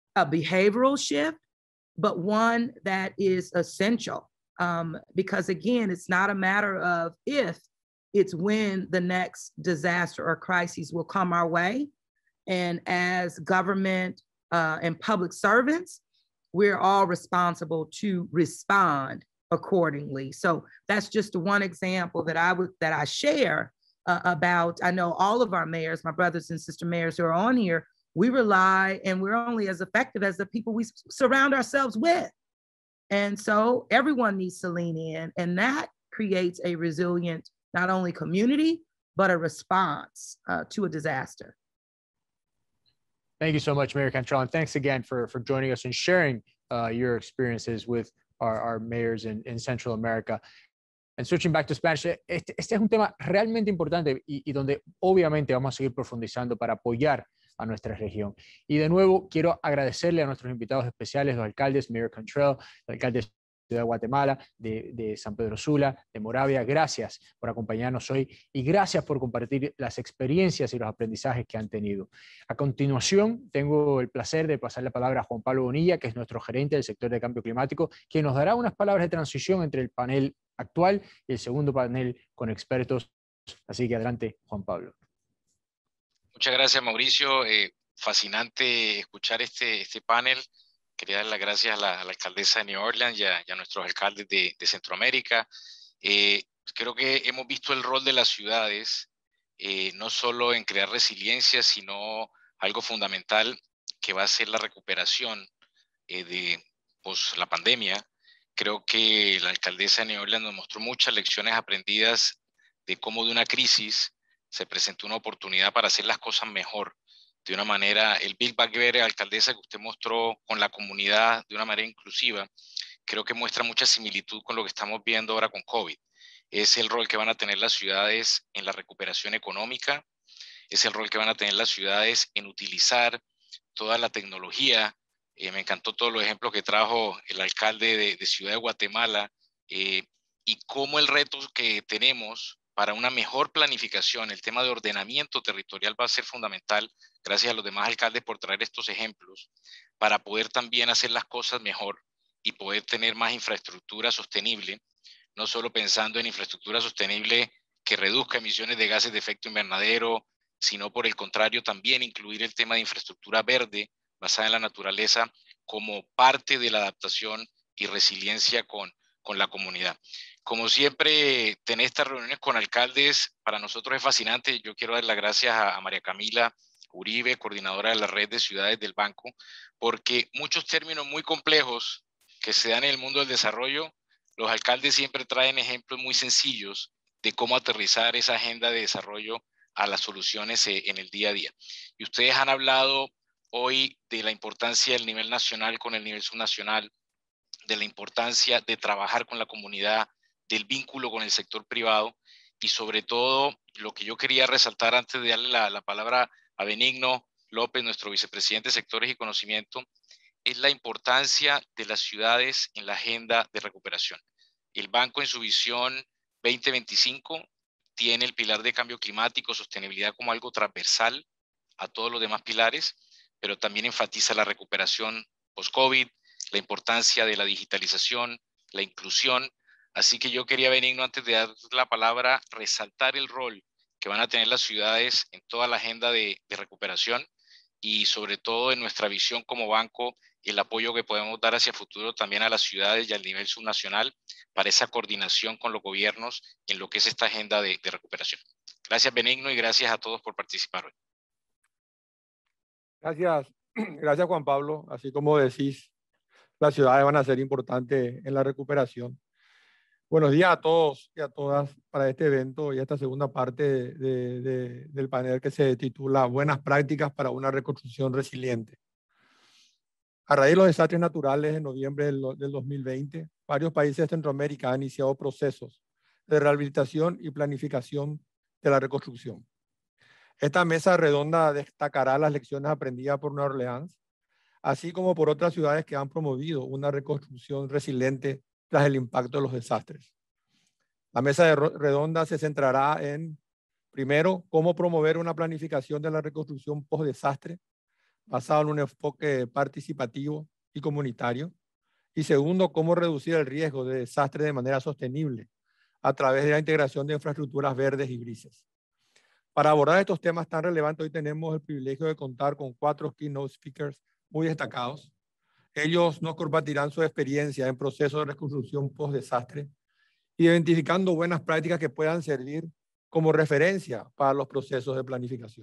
a behavioral shift, but one that is essential. Um, because again, it's not a matter of if, it's when the next disaster or crisis will come our way. And as government uh, and public servants, we're all responsible to respond accordingly. So that's just one example that I would that I share uh, about. I know all of our mayors, my brothers and sister mayors who are on here, we rely and we're only as effective as the people we surround ourselves with. And so everyone needs to lean in, and that creates a resilient, not only community, but a response uh, to a disaster. Thank you so much, Mayor Cantrell, and thanks again for, for joining us and sharing uh, your experiences with our, our mayors in, in Central America. And switching back to Spanish, este, este es un tema realmente importante y, y donde obviamente vamos a seguir profundizando para apoyar a nuestra región. Y de nuevo, quiero agradecerle a nuestros invitados especiales, los alcaldes, Mayor Cantrell, el alcalde de Ciudad de Guatemala, de, de San Pedro Sula, de Moravia. Gracias por acompañarnos hoy y gracias por compartir las experiencias y los aprendizajes que han tenido. A continuación, tengo el placer de pasar la palabra a Juan Pablo Bonilla, que es nuestro gerente del sector de cambio climático, quien nos dará unas palabras de transición entre el panel actual y el segundo panel con expertos. Así que adelante, Juan Pablo. Muchas gracias, Mauricio. Eh, fascinante escuchar este, este panel. Quería dar las gracias a la, a la alcaldesa de New Orleans y a, y a nuestros alcaldes de, de Centroamérica. Eh, creo que hemos visto el rol de las ciudades, eh, no solo en crear resiliencia, sino algo fundamental que va a ser la recuperación eh, de pues, la pandemia. Creo que la alcaldesa de New Orleans nos mostró muchas lecciones aprendidas de cómo de una crisis se presentó una oportunidad para hacer las cosas mejor. De una manera, el Build Back Better, alcaldesa, que usted mostró con la comunidad de una manera inclusiva, creo que muestra mucha similitud con lo que estamos viendo ahora con COVID. Es el rol que van a tener las ciudades en la recuperación económica, es el rol que van a tener las ciudades en utilizar toda la tecnología. Eh, me encantó todos los ejemplos que trajo el alcalde de, de Ciudad de Guatemala eh, y cómo el reto que tenemos para una mejor planificación, el tema de ordenamiento territorial va a ser fundamental. Gracias a los demás alcaldes por traer estos ejemplos, para poder también hacer las cosas mejor y poder tener más infraestructura sostenible, no solo pensando en infraestructura sostenible que reduzca emisiones de gases de efecto invernadero, sino por el contrario también incluir el tema de infraestructura verde basada en la naturaleza como parte de la adaptación y resiliencia con, con la comunidad. Como siempre, tener estas reuniones con alcaldes para nosotros es fascinante. Yo quiero dar las gracias a, a María Camila Uribe, coordinadora de la red de ciudades del banco, porque muchos términos muy complejos que se dan en el mundo del desarrollo, los alcaldes siempre traen ejemplos muy sencillos de cómo aterrizar esa agenda de desarrollo a las soluciones en el día a día. Y ustedes han hablado hoy de la importancia del nivel nacional con el nivel subnacional, de la importancia de trabajar con la comunidad, del vínculo con el sector privado y sobre todo lo que yo quería resaltar antes de darle la, la palabra a Benigno López, nuestro vicepresidente de Sectores y Conocimiento, es la importancia de las ciudades en la agenda de recuperación. El banco en su visión veinte veinticinco tiene el pilar de cambio climático, sostenibilidad como algo transversal a todos los demás pilares, pero también enfatiza la recuperación post-COVID, la importancia de la digitalización, la inclusión. Así que yo quería, Benigno, antes de dar la palabra, resaltar el rol que van a tener las ciudades en toda la agenda de, de recuperación y sobre todo en nuestra visión como banco, el apoyo que podemos dar hacia el futuro también a las ciudades y al nivel subnacional para esa coordinación con los gobiernos en lo que es esta agenda de, de recuperación. Gracias, Benigno, y gracias a todos por participar hoy. Gracias, gracias Juan Pablo. Así como decís, las ciudades van a ser importantes en la recuperación. Buenos días a todos y a todas para este evento y esta segunda parte de, de, de, del panel que se titula Buenas prácticas para una reconstrucción resiliente. A raíz de los desastres naturales en noviembre del, del dos mil veinte, varios países de Centroamérica han iniciado procesos de rehabilitación y planificación de la reconstrucción. Esta mesa redonda destacará las lecciones aprendidas por Nueva Orleans, así como por otras ciudades que han promovido una reconstrucción resiliente tras el impacto de los desastres. La mesa de redonda se centrará en, primero, cómo promover una planificación de la reconstrucción post-desastre basado en un enfoque participativo y comunitario. Y segundo, cómo reducir el riesgo de desastres de manera sostenible a través de la integración de infraestructuras verdes y grises. Para abordar estos temas tan relevantes, hoy tenemos el privilegio de contar con cuatro keynote speakers muy destacados. Ellos nos compartirán su experiencia en procesos de reconstrucción post-desastre, identificando buenas prácticas que puedan servir como referencia para los procesos de planificación.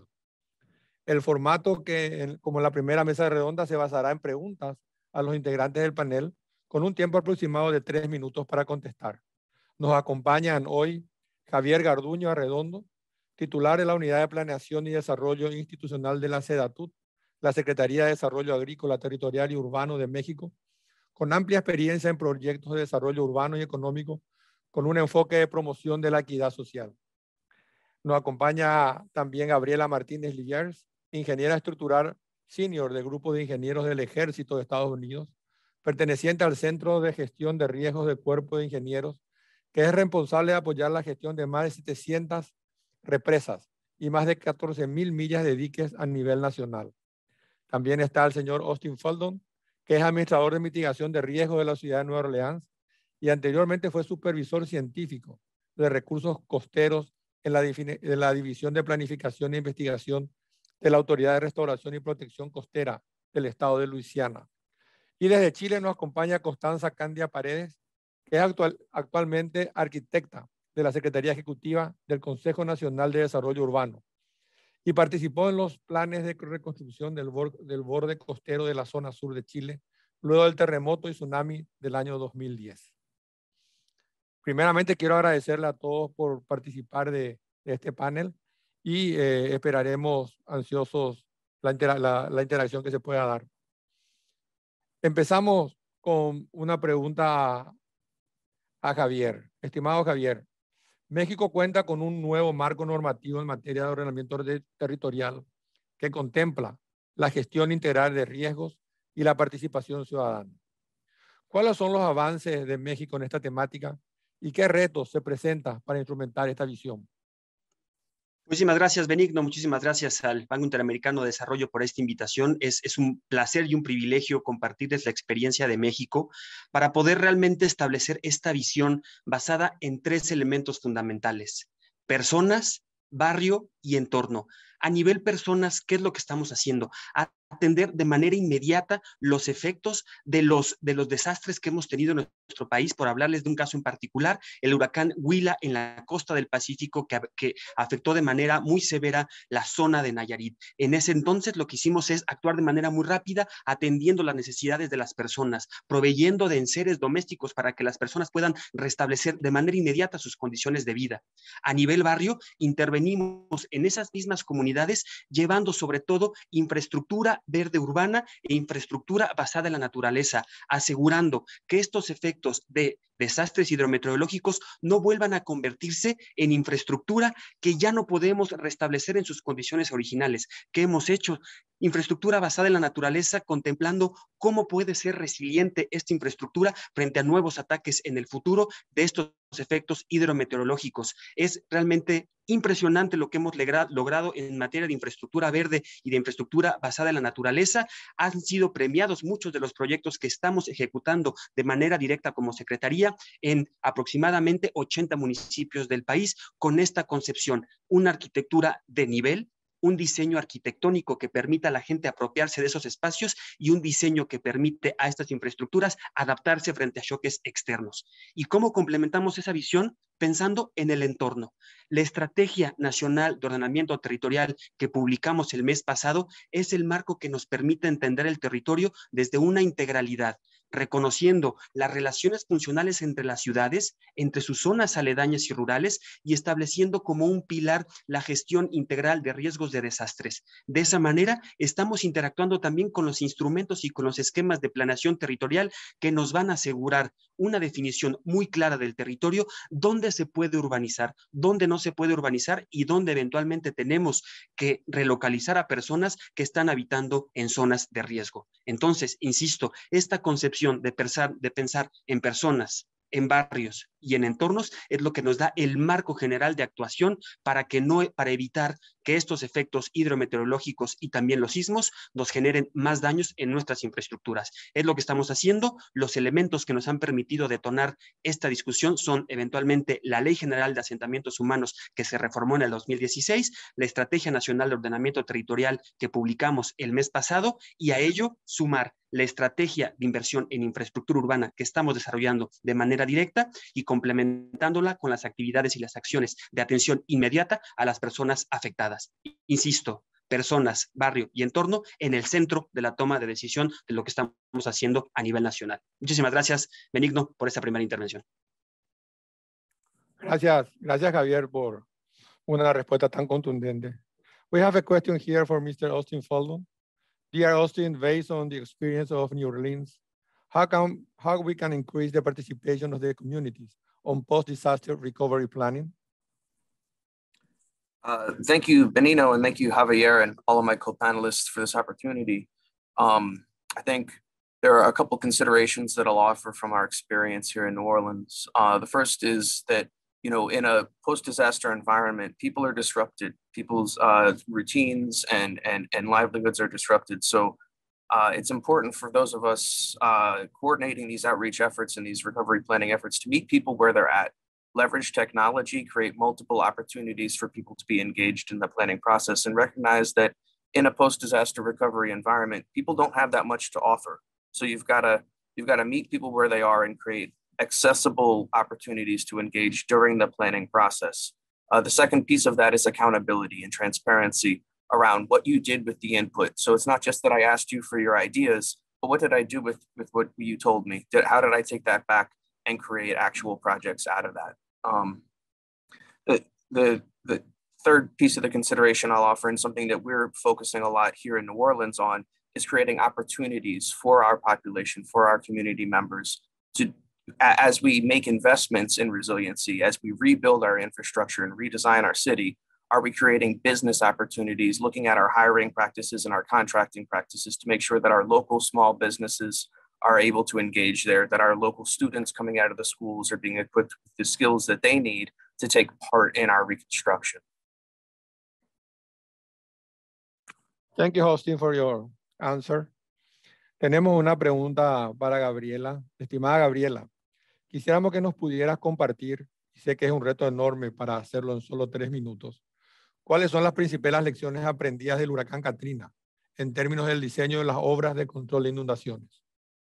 El formato, que como en la primera mesa redonda, se basará en preguntas a los integrantes del panel con un tiempo aproximado de tres minutos para contestar. Nos acompañan hoy Javier Garduño Arredondo, titular de la Unidad de Planeación y Desarrollo Institucional de la SEDATUT, la Secretaría de Desarrollo Agrícola, Territorial y Urbano de México, con amplia experiencia en proyectos de desarrollo urbano y económico, con un enfoque de promoción de la equidad social. Nos acompaña también Gabriela Martínez Lillers, ingeniera estructural senior del Grupo de Ingenieros del Ejército de Estados Unidos, perteneciente al Centro de Gestión de Riesgos del Cuerpo de Ingenieros, que es responsable de apoyar la gestión de más de setecientas represas y más de catorce mil millas de diques a nivel nacional. También está el señor Austin Feldon, que es administrador de mitigación de riesgos de la ciudad de Nueva Orleans y anteriormente fue supervisor científico de recursos costeros en la, en la División de Planificación e Investigación de la Autoridad de Restauración y Protección Costera del Estado de Luisiana. Y desde Chile nos acompaña Constanza Candia Paredes, que es actual, actualmente arquitecta de la Secretaría Ejecutiva del Consejo Nacional de Desarrollo Urbano y participó en los planes de reconstrucción del, bor del borde costero de la zona sur de Chile luego del terremoto y tsunami del año dos mil diez. Primeramente quiero agradecerle a todos por participar de, de este panel y eh, esperaremos ansiosos la, intera la, la interacción que se pueda dar. Empezamos con una pregunta a, a Javier. Estimado Javier, México cuenta con un nuevo marco normativo en materia de ordenamiento territorial que contempla la gestión integral de riesgos y la participación ciudadana. ¿Cuáles son los avances de México en esta temática y qué retos se presentan para instrumentar esta visión? Muchísimas gracias, Benigno. Muchísimas gracias al Banco Interamericano de Desarrollo por esta invitación. Es, es un placer y un privilegio compartirles la experiencia de México para poder realmente establecer esta visión basada en tres elementos fundamentales: personas, barrio y entorno. A nivel personas, ¿qué es lo que estamos haciendo? Atender de manera inmediata los efectos de los, de los desastres que hemos tenido en nuestro país. Por hablarles de un caso en particular, el huracán Huila en la costa del Pacífico, que, que afectó de manera muy severa la zona de Nayarit. En ese entonces lo que hicimos es actuar de manera muy rápida, atendiendo las necesidades de las personas, proveyendo de enseres domésticos para que las personas puedan restablecer de manera inmediata sus condiciones de vida. A nivel barrio, intervenimos en esas mismas comunidades, llevando sobre todo infraestructura verde urbana e infraestructura basada en la naturaleza, asegurando que estos efectos de desastres hidrometeorológicos no vuelvan a convertirse en infraestructura que ya no podemos restablecer en sus condiciones originales. ¿Qué hemos hecho? Infraestructura basada en la naturaleza, contemplando cómo puede ser resiliente esta infraestructura frente a nuevos ataques en el futuro de estos efectos hidrometeorológicos. Es realmente impresionante lo que hemos logrado en materia de infraestructura verde y de infraestructura basada en la naturaleza. Han sido premiados muchos de los proyectos que estamos ejecutando de manera directa como Secretaría en aproximadamente ochenta municipios del país con esta concepción: una arquitectura de nivel, un diseño arquitectónico que permita a la gente apropiarse de esos espacios y un diseño que permite a estas infraestructuras adaptarse frente a choques externos. ¿Y cómo complementamos esa visión? Pensando en el entorno. La Estrategia Nacional de Ordenamiento Territorial que publicamos el mes pasado es el marco que nos permite entender el territorio desde una integralidad, reconociendo las relaciones funcionales entre las ciudades, entre sus zonas aledañas y rurales, y estableciendo como un pilar la gestión integral de riesgos de desastres. De esa manera, estamos interactuando también con los instrumentos y con los esquemas de planeación territorial que nos van a asegurar una definición muy clara del territorio, dónde se puede urbanizar, dónde no se puede urbanizar y dónde eventualmente tenemos que relocalizar a personas que están habitando en zonas de riesgo. Entonces, insisto, esta concepción de pensar, de pensar en personas, en barrios y en entornos es lo que nos da el marco general de actuación para, que no, para evitar que estos efectos hidrometeorológicos y también los sismos nos generen más daños en nuestras infraestructuras. Es lo que estamos haciendo. Los elementos que nos han permitido detonar esta discusión son eventualmente la Ley General de Asentamientos Humanos que se reformó en el dos mil dieciséis, la Estrategia Nacional de Ordenamiento Territorial que publicamos el mes pasado y a ello sumar la estrategia de inversión en infraestructura urbana que estamos desarrollando de manera directa y complementándola con las actividades y las acciones de atención inmediata a las personas afectadas. Insisto, personas, barrio y entorno en el centro de la toma de decisión de lo que estamos haciendo a nivel nacional. Muchísimas gracias, Benigno, por esta primera intervención. Gracias, gracias Javier por una respuesta tan contundente. We have a question here for Mister Austin Fulton. Dear Austin, based on the experience of New Orleans, how can how we can increase the participation of the communities on post-disaster recovery planning? Uh, thank you, Benigno, and thank you, Javier, and all of my co-panelists for this opportunity. Um, I think there are a couple considerations that I'll offer from our experience here in New Orleans. Uh, the first is that, you know, in a post-disaster environment, people are disrupted. People's uh, routines and, and, and livelihoods are disrupted. So uh, it's important for those of us uh, coordinating these outreach efforts and these recovery planning efforts to meet people where they're at, leverage technology, create multiple opportunities for people to be engaged in the planning process, and recognize that in a post-disaster recovery environment, people don't have that much to offer. So you've got to you've got to meet people where they are and create accessible opportunities to engage during the planning process. Uh, the second piece of that is accountability and transparency around what you did with the input. So it's not just that I asked you for your ideas, but what did I do with, with what you told me? Did, how did I take that back and create actual projects out of that? Um, the, the, the third piece of the consideration I'll offer, and something that we're focusing a lot here in New Orleans on, is creating opportunities for our population, for our community members to, as we make investments in resiliency, as we rebuild our infrastructure and redesign our city, are we creating business opportunities, looking at our hiring practices and our contracting practices to make sure that our local small businesses are able to engage there, that our local students coming out of the schools are being equipped with the skills that they need to take part in our reconstruction. Thank you, Austin, for your answer. Tenemos una pregunta para Gabriela. Estimada Gabriela, quisiéramos que nos pudieras compartir, y sé que es un reto enorme para hacerlo en solo tres minutos, ¿cuáles son las principales lecciones aprendidas del huracán Katrina en términos del diseño de las obras de control de inundaciones?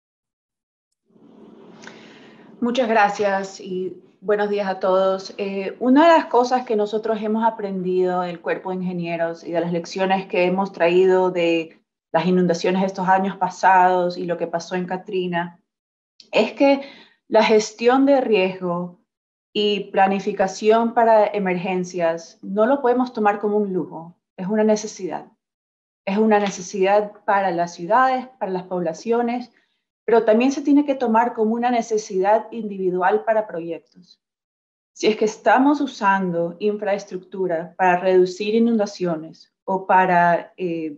Muchas gracias y buenos días a todos. Eh, una de las cosas que nosotros hemos aprendido del Cuerpo de Ingenieros y de las lecciones que hemos traído de las inundaciones de estos años pasados y lo que pasó en Katrina es que la gestión de riesgo y planificación para emergencias no lo podemos tomar como un lujo, es una necesidad. Es una necesidad para las ciudades, para las poblaciones, pero también se tiene que tomar como una necesidad individual para proyectos. Si es que estamos usando infraestructura para reducir inundaciones o para, eh,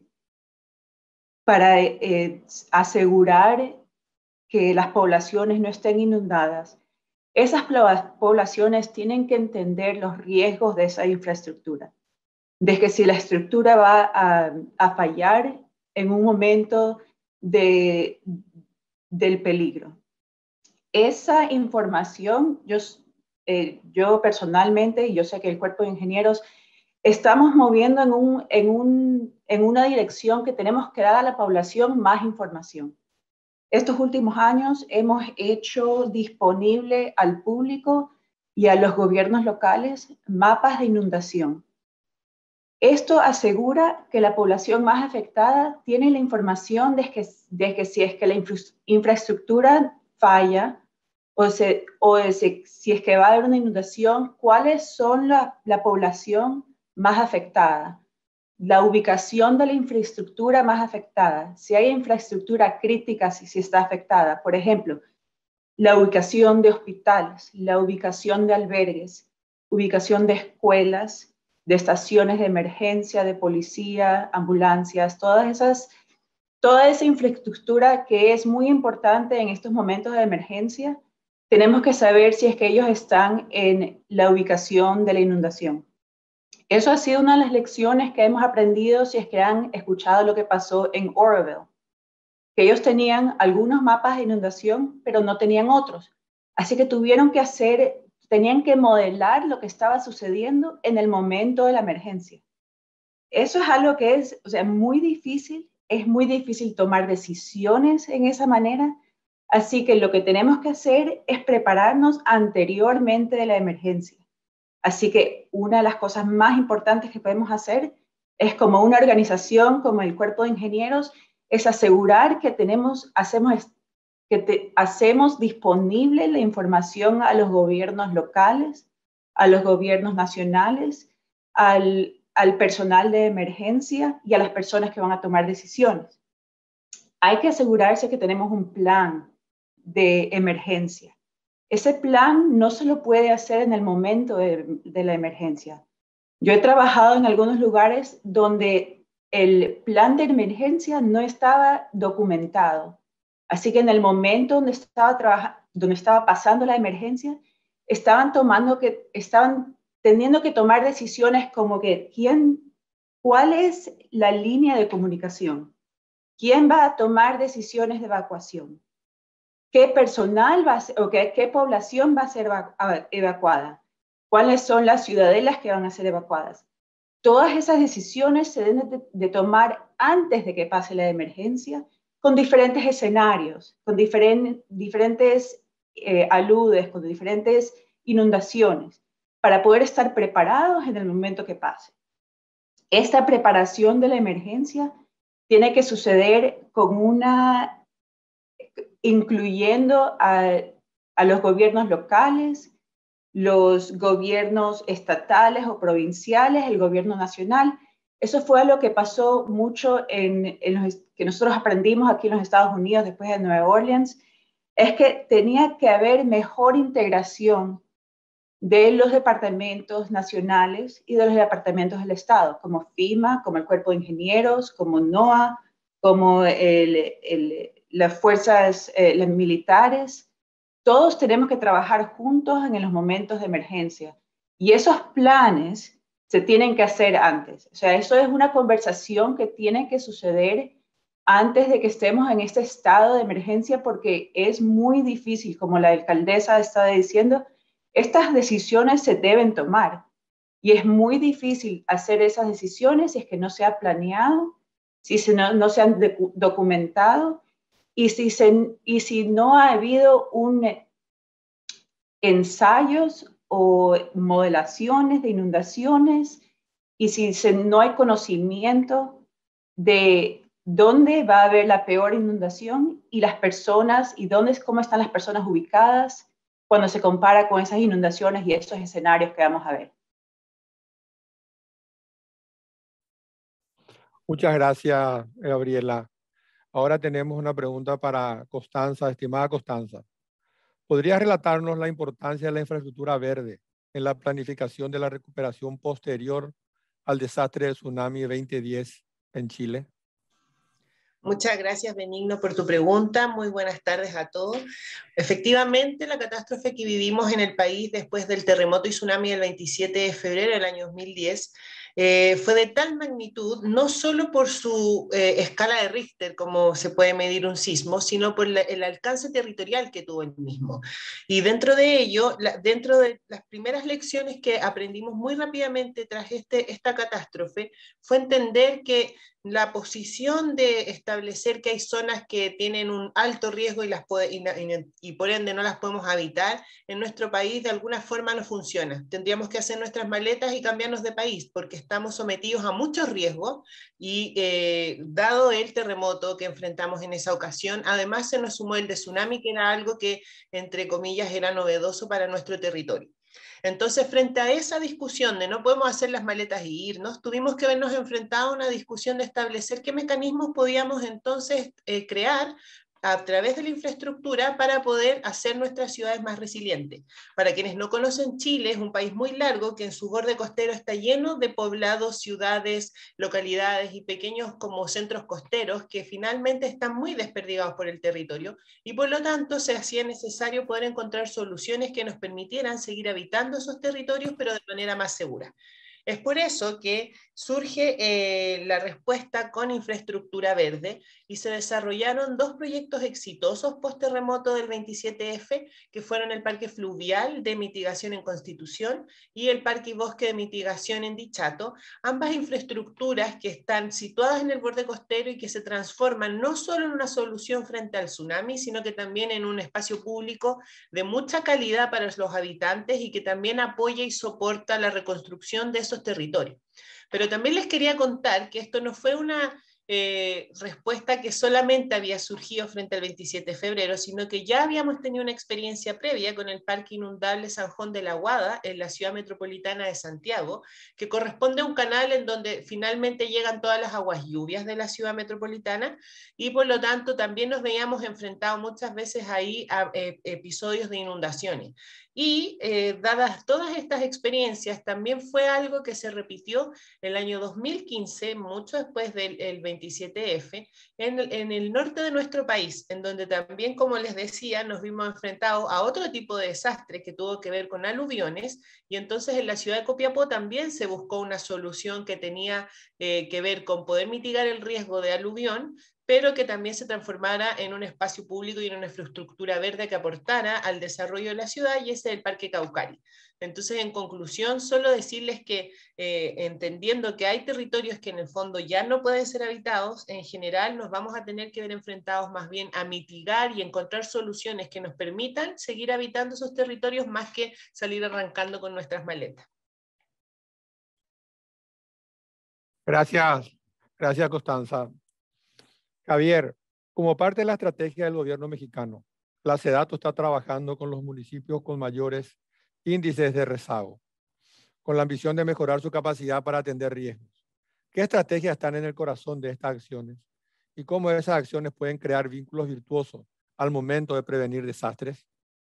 para eh, asegurar que las poblaciones no estén inundadas, esas poblaciones tienen que entender los riesgos de esa infraestructura. De que si la estructura va a, a fallar en un momento de, del peligro. Esa información, yo, eh, yo personalmente, y yo sé que el Cuerpo de Ingenieros, estamos moviendo en, un, en, un, en una dirección que tenemos que dar a la población más información. Estos últimos años hemos hecho disponible al público y a los gobiernos locales mapas de inundación. Esto asegura que la población más afectada tiene la información de que, de que si es que la infra, infraestructura falla o, se, o se, si es que va a haber una inundación, cuáles son la, la población más afectada. La ubicación de la infraestructura más afectada, si hay infraestructura crítica, si, si está afectada. Por ejemplo, la ubicación de hospitales, la ubicación de albergues, ubicación de escuelas, de estaciones de emergencia, de policía, ambulancias, todas esas, toda esa infraestructura que es muy importante en estos momentos de emergencia tenemos que saber si es que ellos están en la ubicación de la inundación. Eso ha sido una de las lecciones que hemos aprendido si es que han escuchado lo que pasó en Oroville, que ellos tenían algunos mapas de inundación, pero no tenían otros. Así que tuvieron que hacer, tenían que modelar lo que estaba sucediendo en el momento de la emergencia. Eso es algo que es, o sea, muy difícil, es muy difícil tomar decisiones en esa manera. Así que lo que tenemos que hacer es prepararnos anteriormente de la emergencia. Así que una de las cosas más importantes que podemos hacer es, como una organización, como el Cuerpo de Ingenieros, es asegurar que tenemos, hacemos, que te, hacemos disponible la información a los gobiernos locales, a los gobiernos nacionales, al, al personal de emergencia y a las personas que van a tomar decisiones. Hay que asegurarse que tenemos un plan de emergencia. Ese plan no se lo puede hacer en el momento de, de la emergencia. Yo he trabajado en algunos lugares donde el plan de emergencia no estaba documentado. Así que en el momento donde estaba, trabajando, donde estaba pasando la emergencia, estaban, tomando que, estaban teniendo que tomar decisiones como que, ¿quién, ¿cuál es la línea de comunicación? ¿Quién va a tomar decisiones de evacuación? ¿Qué personal va a ser, o qué, qué población va a ser evacuada? ¿Cuáles son las ciudadelas que van a ser evacuadas? Todas esas decisiones se deben de, de tomar antes de que pase la emergencia, con diferentes escenarios, con diferen, diferentes eh, aludes, con diferentes inundaciones, para poder estar preparados en el momento que pase. Esta preparación de la emergencia tiene que suceder con una, incluyendo a, a los gobiernos locales, los gobiernos estatales o provinciales, el gobierno nacional. Eso fue lo que pasó mucho en, en los, que nosotros aprendimos aquí en los Estados Unidos después de Nueva Orleans, es que tenía que haber mejor integración de los departamentos nacionales y de los departamentos del Estado, como FEMA, como el Cuerpo de Ingenieros, como NOAA, como el, el, las fuerzas eh, las militares. Todos tenemos que trabajar juntos en los momentos de emergencia. Y esos planes se tienen que hacer antes. O sea, eso es una conversación que tiene que suceder antes de que estemos en este estado de emergencia, porque es muy difícil, como la alcaldesa estaba diciendo, estas decisiones se deben tomar. Y es muy difícil hacer esas decisiones si es que no se ha planeado, si se no, no se han documentado, y si, se, y si no ha habido un ensayos o modelaciones de inundaciones, y si se, no hay conocimiento de dónde va a haber la peor inundación y las personas, y dónde, cómo están las personas ubicadas cuando se compara con esas inundaciones y esos escenarios que vamos a ver. Muchas gracias, Gabriela. Ahora tenemos una pregunta para Constanza, estimada Constanza. ¿Podrías relatarnos la importancia de la infraestructura verde en la planificación de la recuperación posterior al desastre de tsunami veinte diez en Chile? Muchas gracias, Benigno, por tu pregunta. Muy buenas tardes a todos. Efectivamente, la catástrofe que vivimos en el país después del terremoto y tsunami del veintisiete de febrero del año dos mil diez eh, fue de tal magnitud, no solo por su eh, escala de Richter, como se puede medir un sismo, sino por la, el alcance territorial que tuvo el mismo. Y dentro de ello, la, dentro de las primeras lecciones que aprendimos muy rápidamente tras este, esta catástrofe, fue entender que la posición de establecer que hay zonas que tienen un alto riesgo y, las puede, y, y, y por ende no las podemos habitar, en nuestro país de alguna forma no funciona. Tendríamos que hacer nuestras maletas y cambiarnos de país, porque estamos sometidos a muchos riesgos y eh, dado el terremoto que enfrentamos en esa ocasión, además se nos sumó el de tsunami, que era algo que, entre comillas, era novedoso para nuestro territorio. Entonces, frente a esa discusión de no podemos hacer las maletas y irnos, tuvimos que vernos enfrentados a una discusión de establecer qué mecanismos podíamos entonces eh, crear a través de la infraestructura para poder hacer nuestras ciudades más resilientes. Para quienes no conocen, Chile es un país muy largo que en su borde costero está lleno de poblados, ciudades, localidades y pequeños como centros costeros que finalmente están muy desperdigados por el territorio y por lo tanto se hacía necesario poder encontrar soluciones que nos permitieran seguir habitando esos territorios pero de manera más segura. Es por eso que surge eh, la respuesta con infraestructura verde y se desarrollaron dos proyectos exitosos post-terremoto del veintisiete F, que fueron el Parque Fluvial de Mitigación en Constitución y el Parque y Bosque de Mitigación en Dichato, ambas infraestructuras que están situadas en el borde costero y que se transforman no solo en una solución frente al tsunami, sino que también en un espacio público de mucha calidad para los habitantes y que también apoya y soporta la reconstrucción de esos territorios. Pero también les quería contar que esto no fue una eh, respuesta que solamente había surgido frente al veintisiete de febrero, sino que ya habíamos tenido una experiencia previa con el Parque Inundable San Juan de la Guada en la ciudad metropolitana de Santiago, que corresponde a un canal en donde finalmente llegan todas las aguas lluvias de la ciudad metropolitana y por lo tanto también nos veíamos enfrentados muchas veces ahí a eh, episodios de inundaciones. Y eh, dadas todas estas experiencias, también fue algo que se repitió el año dos mil quince, mucho después del el veintisiete F, en el, en el norte de nuestro país, en donde también, como les decía, nos vimos enfrentados a otro tipo de desastre que tuvo que ver con aluviones, y entonces en la ciudad de Copiapó también se buscó una solución que tenía eh, que ver con poder mitigar el riesgo de aluvión, pero que también se transformara en un espacio público y en una infraestructura verde que aportara al desarrollo de la ciudad, y ese es el Parque Caucari. Entonces, en conclusión, solo decirles que eh, entendiendo que hay territorios que en el fondo ya no pueden ser habitados, en general nos vamos a tener que ver enfrentados más bien a mitigar y encontrar soluciones que nos permitan seguir habitando esos territorios más que salir arrancando con nuestras maletas. Gracias, gracias Constanza. Javier, como parte de la estrategia del gobierno mexicano, la SEDATU está trabajando con los municipios con mayores índices de rezago, con la ambición de mejorar su capacidad para atender riesgos. ¿Qué estrategias están en el corazón de estas acciones y cómo esas acciones pueden crear vínculos virtuosos al momento de prevenir desastres?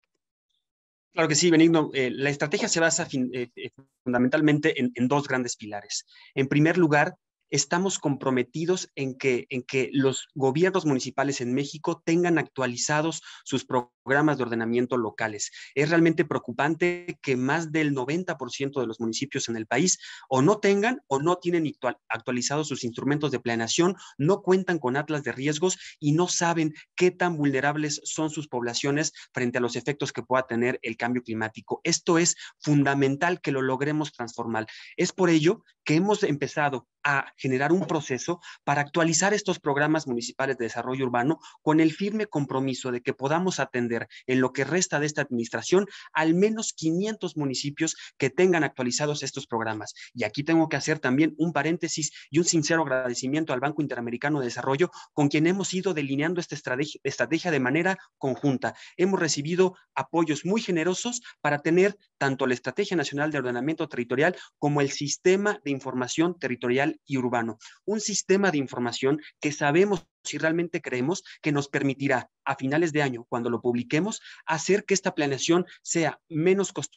Claro que sí, Benigno. Eh, la estrategia se basa fin, eh, fundamentalmente en, en dos grandes pilares. En primer lugar, estamos comprometidos en que, en que los gobiernos municipales en México tengan actualizados sus programas de ordenamiento locales. Es realmente preocupante que más del noventa por ciento de los municipios en el país o no tengan o no tienen actualizados sus instrumentos de planeación, no cuentan con atlas de riesgos y no saben qué tan vulnerables son sus poblaciones frente a los efectos que pueda tener el cambio climático. Esto es fundamental que lo logremos transformar. Es por ello que hemos empezado a generar un proceso para actualizar estos programas municipales de desarrollo urbano con el firme compromiso de que podamos atender en lo que resta de esta administración al menos quinientos municipios que tengan actualizados estos programas. Y aquí tengo que hacer también un paréntesis y un sincero agradecimiento al Banco Interamericano de Desarrollo, con quien hemos ido delineando esta estrategia, estrategia de manera conjunta. Hemos recibido apoyos muy generosos para tener tanto la Estrategia Nacional de Ordenamiento Territorial como el Sistema de Información Territorial y Urbano. Un sistema de información que sabemos y realmente creemos que nos permitirá a finales de año, cuando lo publiquemos, hacer que esta planeación sea menos costosa,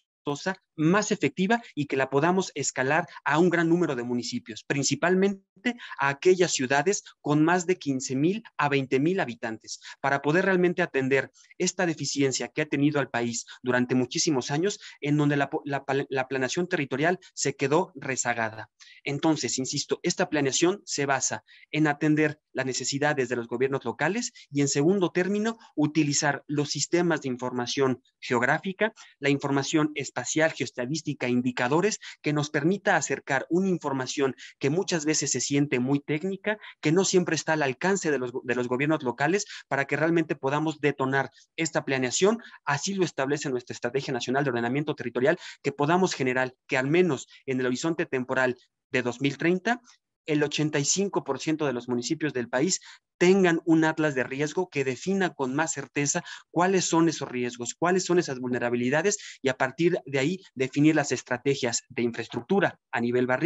más efectiva y que la podamos escalar a un gran número de municipios, principalmente a aquellas ciudades con más de quince mil a veinte mil habitantes, para poder realmente atender esta deficiencia que ha tenido al país durante muchísimos años, en donde la, la, la planeación territorial se quedó rezagada. Entonces, insisto, esta planeación se basa en atender las necesidades de los gobiernos locales y, en segundo término, utilizar los sistemas de información geográfica, la información espacial, geoestadística, indicadores, que nos permita acercar una información que muchas veces se siente muy técnica, que no siempre está al alcance de los, de los gobiernos locales, para que realmente podamos detonar esta planeación. Así lo establece nuestra Estrategia Nacional de Ordenamiento Territorial, que podamos generar que al menos en el horizonte temporal de dos mil treinta, el ochenta y cinco por ciento de los municipios del país tengan un atlas de riesgo que defina con más certeza cuáles son esos riesgos, cuáles son esas vulnerabilidades, y a partir de ahí definir las estrategias de infraestructura a nivel barrial,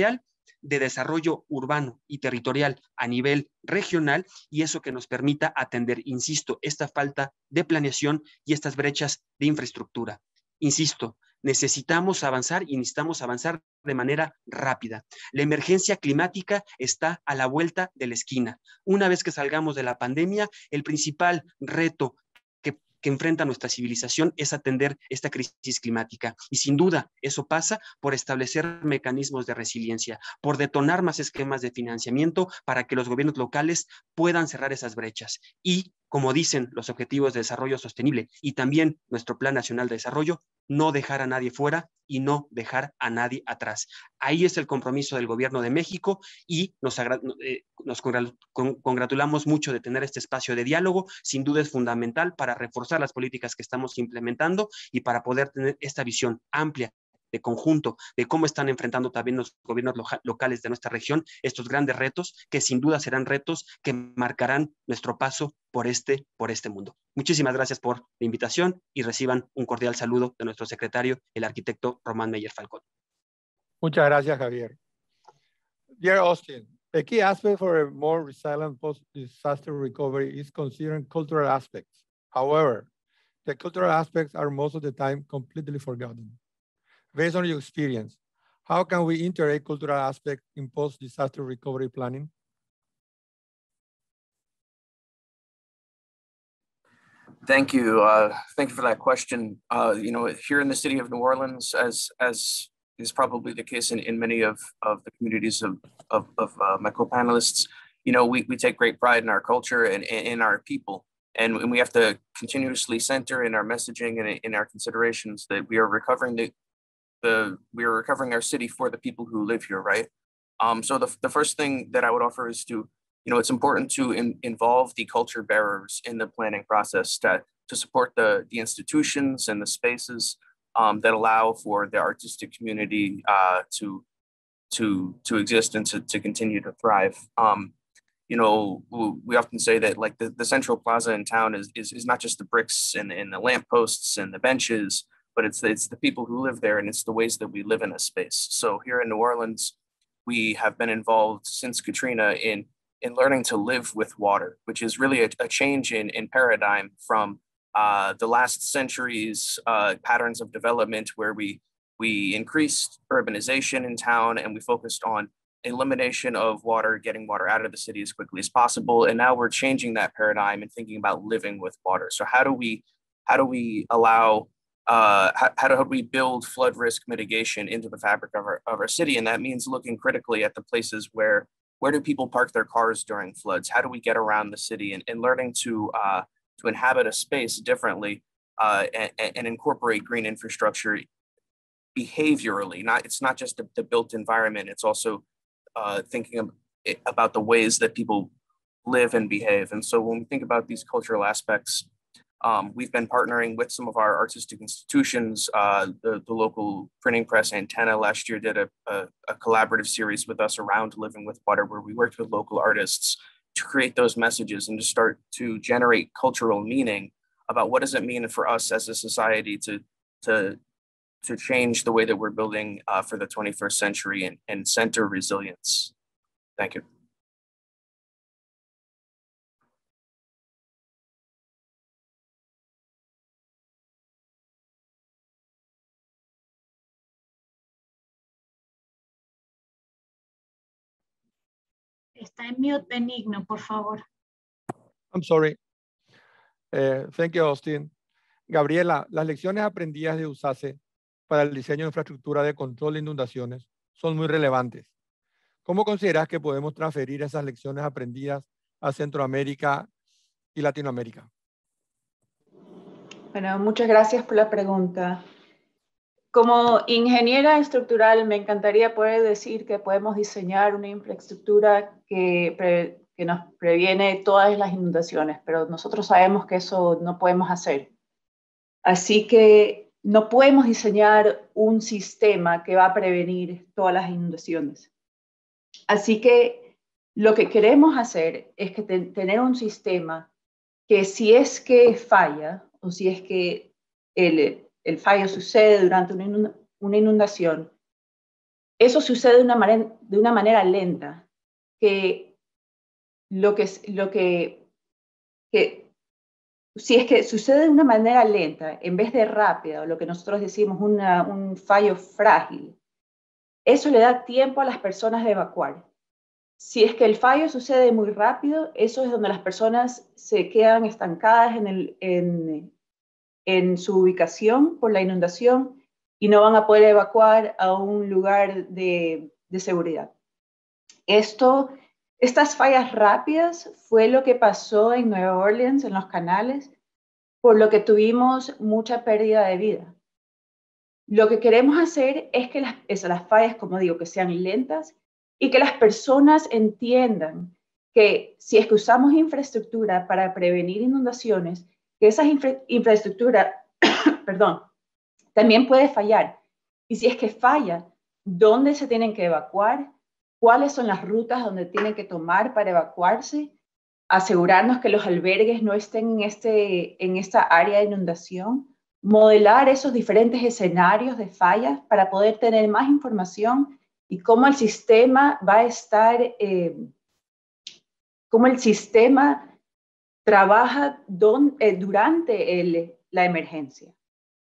de desarrollo urbano y territorial a nivel regional, y eso que nos permita atender, insisto, esta falta de planeación y estas brechas de infraestructura. Insisto, necesitamos avanzar y necesitamos avanzar de manera rápida. La emergencia climática está a la vuelta de la esquina. Una vez que salgamos de la pandemia, el principal reto que, que enfrenta nuestra civilización es atender esta crisis climática. Y sin duda, eso pasa por establecer mecanismos de resiliencia, por detonar más esquemas de financiamiento para que los gobiernos locales puedan cerrar esas brechas. Y, como dicen los Objetivos de Desarrollo Sostenible y también nuestro Plan Nacional de Desarrollo, no dejar a nadie fuera y no dejar a nadie atrás. Ahí es el compromiso del Gobierno de México y nos, eh, nos congratulamos mucho de tener este espacio de diálogo. Sin duda es fundamental para reforzar las políticas que estamos implementando y para poder tener esta visión amplia de conjunto de cómo están enfrentando también los gobiernos loca locales de nuestra región estos grandes retos, que sin duda serán retos que marcarán nuestro paso por este, por este mundo. Muchísimas gracias por la invitación y reciban un cordial saludo de nuestro secretario, el arquitecto Román Meyer Falcón. Muchas gracias, Javier. Dear Austin, a key aspect for a more resilient post-disaster recovery is considering cultural aspects. However, the cultural aspects are most of the time completely forgotten. Based on your experience, how can we integrate cultural aspects in post-disaster recovery planning? Thank you. Uh, thank you for that question. Uh, you know, here in the city of New Orleans, as as is probably the case in, in many of, of the communities of, of, of uh, my co-panelists, you know, we, we take great pride in our culture and in our people. And, and we have to continuously center in our messaging and in our considerations that we are recovering the The, we are recovering our city for the people who live here, right? Um, so the, the first thing that I would offer is to, you know, it's important to in, involve the culture bearers in the planning process to, to support the, the institutions and the spaces um, that allow for the artistic community uh, to, to, to exist and to, to continue to thrive. Um, you know, we often say that like the, the central plaza in town is, is, is not just the bricks and, and the lampposts and the benches, but it's, it's the people who live there and it's the ways that we live in a space. So here in New Orleans, we have been involved since Katrina in, in learning to live with water, which is really a, a change in, in paradigm from uh, the last century's uh, patterns of development where we, we increased urbanization in town and we focused on elimination of water, getting water out of the city as quickly as possible. And now we're changing that paradigm and thinking about living with water. So how do we, how do we allow Uh, how, how do we build flood risk mitigation into the fabric of our, of our city? And that means looking critically at the places where, where do people park their cars during floods? How do we get around the city and, and learning to, uh, to inhabit a space differently uh, and, and incorporate green infrastructure behaviorally? Not, it's not just the, the built environment, it's also uh, thinking of, about the ways that people live and behave. And so when we think about these cultural aspects, Um, we've been partnering with some of our artistic institutions. Uh, the, the local printing press Antenna last year did a, a, a collaborative series with us around living with water, where we worked with local artists to create those messages and to start to generate cultural meaning about what does it mean for us as a society to, to, to change the way that we're building uh, for the twenty-first century and, and center resilience. Thank you. Está en mute, Benigno, por favor. I'm sorry. Uh, thank you, Austin. Gabriela, las lecciones aprendidas de USACE para el diseño de infraestructura de control de inundaciones son muy relevantes. ¿Cómo consideras que podemos transferir esas lecciones aprendidas a Centroamérica y Latinoamérica? Bueno, muchas gracias por la pregunta. Como ingeniera estructural, me encantaría poder decir que podemos diseñar una infraestructura que, pre, que nos previene todas las inundaciones, pero nosotros sabemos que eso no podemos hacer. Así que no podemos diseñar un sistema que va a prevenir todas las inundaciones. Así que lo que queremos hacer es que te, tener un sistema que si es que falla o si es que el... el fallo sucede durante una inundación, eso sucede de una manera, de una manera lenta, que lo que, lo que, que si es que sucede de una manera lenta, en vez de rápida, o lo que nosotros decimos una, un fallo frágil, eso le da tiempo a las personas de evacuar. Si es que el fallo sucede muy rápido, eso es donde las personas se quedan estancadas en, el, en, en su ubicación por la inundación y no van a poder evacuar a un lugar de, de seguridad. Esto, estas fallas rápidas fue lo que pasó en Nueva Orleans, en los canales, por lo que tuvimos mucha pérdida de vida. Lo que queremos hacer es que las, eso, las fallas, como digo, que sean lentas y que las personas entiendan que si es que usamos infraestructura para prevenir inundaciones, que esa infra, infraestructura, perdón, también puede fallar. Y si es que falla, ¿dónde se tienen que evacuar? ¿Cuáles son las rutas donde tienen que tomar para evacuarse? Asegurarnos que los albergues no estén en, este, en esta área de inundación. Modelar esos diferentes escenarios de fallas para poder tener más información y cómo el sistema va a estar, eh, cómo el sistema trabaja don, eh, durante el, la emergencia.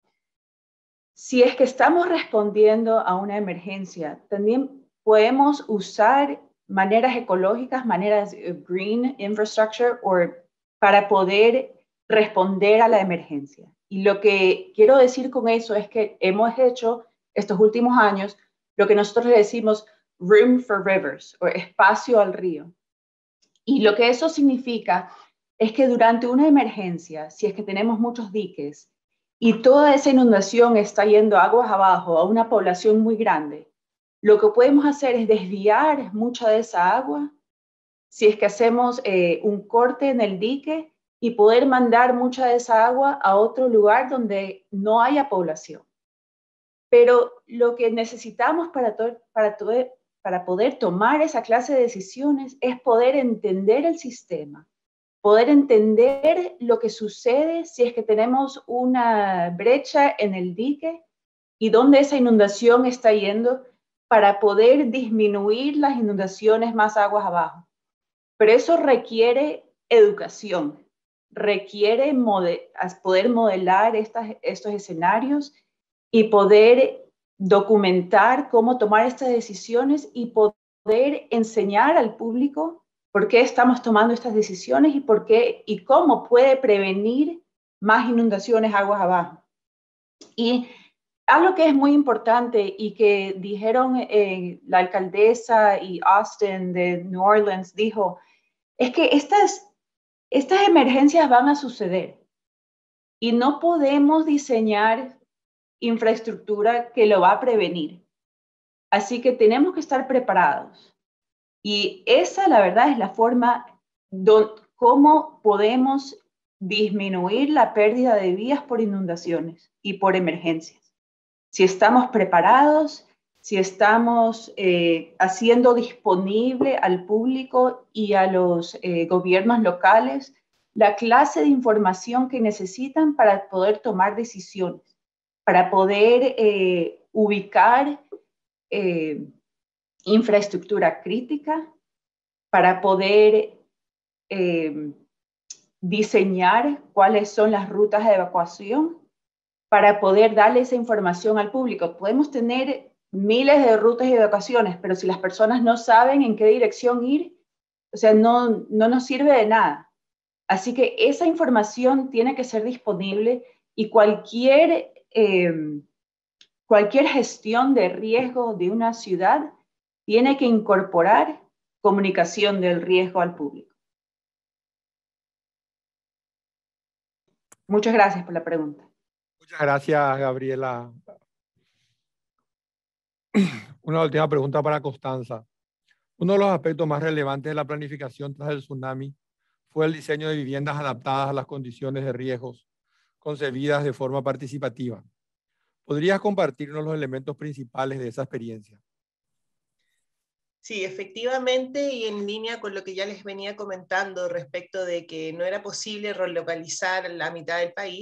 Si es que estamos respondiendo a una emergencia, también podemos usar maneras ecológicas, maneras uh, green infrastructure, or, para poder responder a la emergencia. Y lo que quiero decir con eso es que hemos hecho estos últimos años lo que nosotros le decimos room for rivers, o espacio al río. Y lo que eso significa es que durante una emergencia, si es que tenemos muchos diques y toda esa inundación está yendo aguas abajo a una población muy grande, lo que podemos hacer es desviar mucha de esa agua, si es que hacemos eh, un corte en el dique y poder mandar mucha de esa agua a otro lugar donde no haya población. Pero lo que necesitamos para, para, para poder tomar esa clase de decisiones es poder entender el sistema, poder entender lo que sucede si es que tenemos una brecha en el dique y dónde esa inundación está yendo para poder disminuir las inundaciones más aguas abajo. Pero eso requiere educación, requiere mode- poder modelar estas, estos escenarios y poder documentar cómo tomar estas decisiones y poder enseñar al público por qué estamos tomando estas decisiones y, por qué, y cómo puede prevenir más inundaciones aguas abajo. Y algo que es muy importante y que dijeron eh, la alcaldesa y Austin de New Orleans dijo, es que estas, estas emergencias van a suceder y no podemos diseñar infraestructura que lo va a prevenir. Así que tenemos que estar preparados. Y esa, la verdad, es la forma de cómo podemos disminuir la pérdida de vidas por inundaciones y por emergencias. Si estamos preparados, si estamos eh, haciendo disponible al público y a los eh, gobiernos locales la clase de información que necesitan para poder tomar decisiones, para poder eh, ubicar eh, infraestructura crítica, para poder eh, diseñar cuáles son las rutas de evacuación, para poder darle esa información al público. Podemos tener miles de rutas de evacuaciones, pero si las personas no saben en qué dirección ir, o sea, no, no nos sirve de nada. Así que esa información tiene que ser disponible y cualquier, eh, cualquier gestión de riesgo de una ciudad tiene que incorporar comunicación del riesgo al público. Muchas gracias por la pregunta. Muchas gracias, Gabriela. Una última pregunta para Constanza. Uno de los aspectos más relevantes de la planificación tras el tsunami fue el diseño de viviendas adaptadas a las condiciones de riesgos, concebidas de forma participativa. ¿Podrías compartirnos los elementos principales de esa experiencia? Sí, efectivamente, y en línea con lo que ya les venía comentando respecto de que no era posible relocalizar la mitad del país,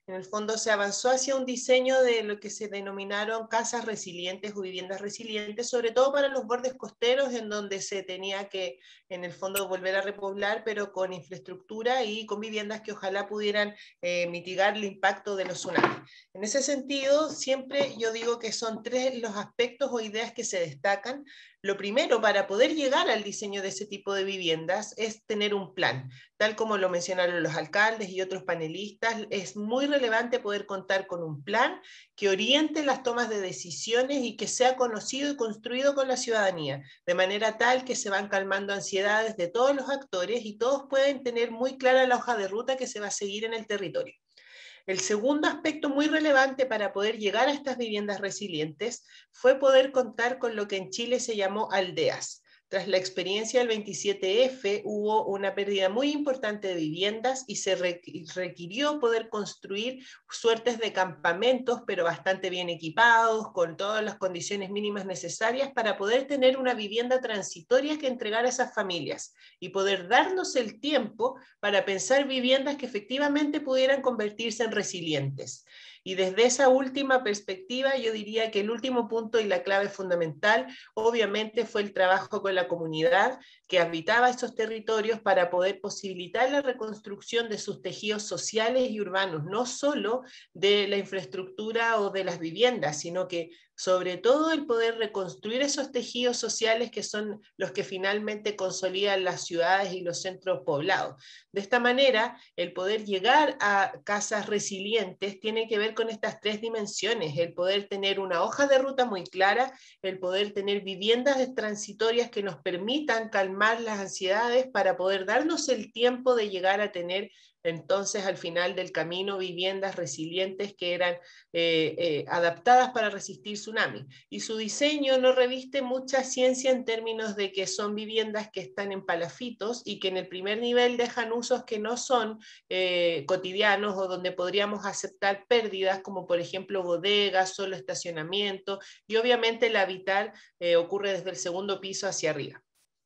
En el fondo se avanzó hacia un diseño de lo que se denominaron casas resilientes o viviendas resilientes, sobre todo para los bordes costeros, en donde se tenía que, en el fondo, volver a repoblar, pero con infraestructura y con viviendas que ojalá pudieran eh, mitigar el impacto de los tsunamis. En ese sentido, siempre yo digo que son tres los aspectos o ideas que se destacan. Lo primero, para poder llegar al diseño de ese tipo de viviendas, es tener un plan. Tal como lo mencionaron los alcaldes y otros panelistas, es muy relevante poder contar con un plan que oriente las tomas de decisiones y que sea conocido y construido con la ciudadanía, de manera tal que se van calmando ansiedades de todos los actores y todos pueden tener muy clara la hoja de ruta que se va a seguir en el territorio. El segundo aspecto muy relevante para poder llegar a estas viviendas resilientes fue poder contar con lo que en Chile se llamó aldeas. Tras la experiencia del veintisiete efe hubo una pérdida muy importante de viviendas y se requirió poder construir suertes de campamentos, pero bastante bien equipados, con todas las condiciones mínimas necesarias para poder tener una vivienda transitoria que entregar a esas familias y poder darnos el tiempo para pensar viviendas que efectivamente pudieran convertirse en resilientes. Y desde esa última perspectiva, yo diría que el último punto y la clave fundamental, obviamente, fue el trabajo con la comunidad que habitaba estos territorios para poder posibilitar la reconstrucción de sus tejidos sociales y urbanos, no solo de la infraestructura o de las viviendas, sino que sobre todo el poder reconstruir esos tejidos sociales que son los que finalmente consolidan las ciudades y los centros poblados. De esta manera, el poder llegar a casas resilientes tiene que ver con estas tres dimensiones, el poder tener una hoja de ruta muy clara, el poder tener viviendas transitorias que nos permitan calmar las ansiedades para poder darnos el tiempo de llegar a tener entonces al final del camino viviendas resilientes que eran eh, eh, adaptadas para resistir tsunami. Y su diseño no reviste mucha ciencia en términos de que son viviendas que están en palafitos y que en el primer nivel dejan usos que no son eh, cotidianos o donde podríamos aceptar pérdidas como por ejemplo bodegas, solo estacionamiento y obviamente el habitar eh, ocurre desde el segundo piso hacia arriba.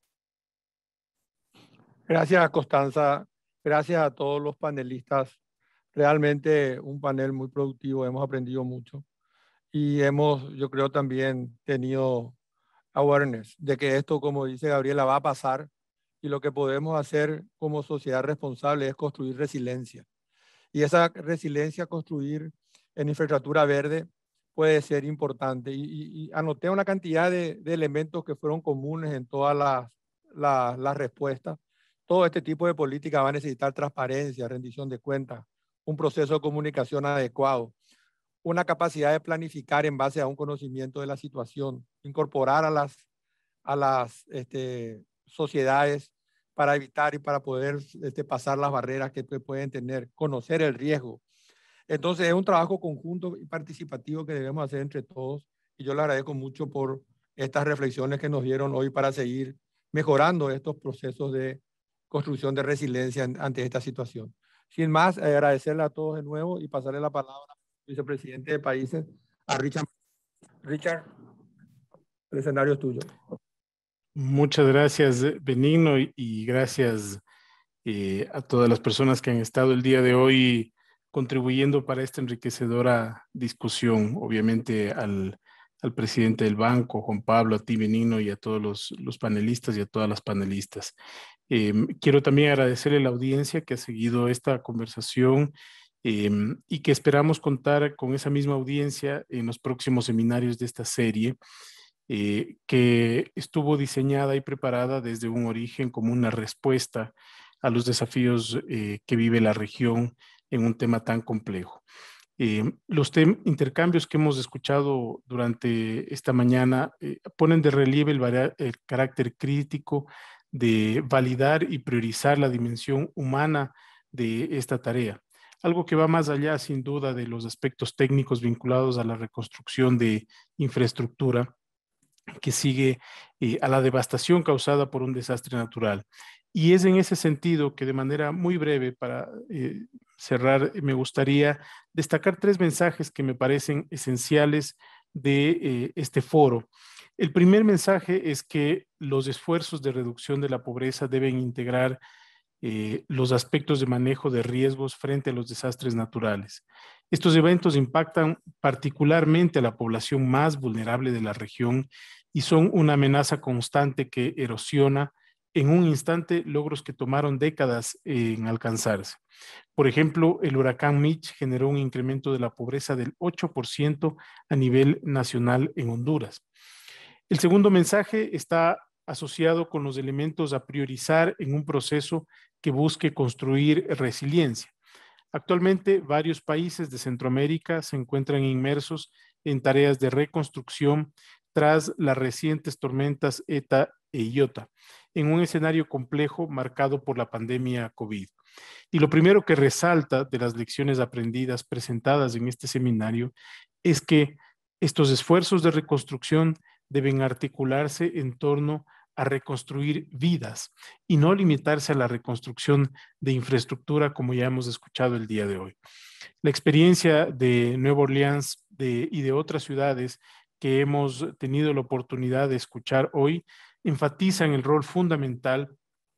Gracias, Constanza. Gracias a todos los panelistas. Realmente un panel muy productivo, hemos aprendido mucho. Y hemos, yo creo, también tenido awareness de que esto, como dice Gabriela, va a pasar. Y lo que podemos hacer como sociedad responsable es construir resiliencia. Y esa resiliencia construir en infraestructura verde puede ser importante. Y, y, y anoté una cantidad de, de elementos que fueron comunes en todas las, las, las respuestas. Todo este tipo de política va a necesitar transparencia, rendición de cuentas, un proceso de comunicación adecuado, una capacidad de planificar en base a un conocimiento de la situación, incorporar a las, a las este, sociedades para evitar y para poder este, pasar las barreras que pueden tener, conocer el riesgo. Entonces es un trabajo conjunto y participativo que debemos hacer entre todos y yo le agradezco mucho por estas reflexiones que nos dieron hoy para seguir mejorando estos procesos de construcción de resiliencia ante esta situación. Sin más, agradecerle a todos de nuevo y pasarle la palabra al vicepresidente de países, a Richard. Richard, el escenario es tuyo. Muchas gracias, Benigno, y gracias eh, a todas las personas que han estado el día de hoy contribuyendo para esta enriquecedora discusión. Obviamente al, al presidente del banco, Juan Pablo, a ti, Benigno, y a todos los, los panelistas y a todas las panelistas. Eh, quiero también agradecerle a la audiencia que ha seguido esta conversación eh, y que esperamos contar con esa misma audiencia en los próximos seminarios de esta serie, eh, que estuvo diseñada y preparada desde un origen como una respuesta a los desafíos eh, que vive la región en un tema tan complejo. Eh, los intercambios que hemos escuchado durante esta mañana eh, ponen de relieve el, el carácter crítico de validar y priorizar la dimensión humana de esta tarea. Algo que va más allá, sin duda, de los aspectos técnicos vinculados a la reconstrucción de infraestructura que sigue eh, a la devastación causada por un desastre natural. Y es en ese sentido que de manera muy breve, para eh, cerrar, me gustaría destacar tres mensajes que me parecen esenciales de eh, este foro. El primer mensaje es que los esfuerzos de reducción de la pobreza deben integrar eh, los aspectos de manejo de riesgos frente a los desastres naturales. Estos eventos impactan particularmente a la población más vulnerable de la región y son una amenaza constante que erosiona en un instante logros que tomaron décadas en alcanzarse. Por ejemplo, el huracán Mitch generó un incremento de la pobreza del ocho por ciento a nivel nacional en Honduras. El segundo mensaje está asociado con los elementos a priorizar en un proceso que busque construir resiliencia. Actualmente, varios países de Centroamérica se encuentran inmersos en tareas de reconstrucción tras las recientes tormentas ETA e IOTA, en un escenario complejo marcado por la pandemia COVID. Y lo primero que resalta de las lecciones aprendidas presentadas en este seminario es que estos esfuerzos de reconstrucción deben articularse en torno a reconstruir vidas y no limitarse a la reconstrucción de infraestructura como ya hemos escuchado el día de hoy. La experiencia de Nueva Orleans de, y de otras ciudades que hemos tenido la oportunidad de escuchar hoy enfatizan el rol fundamental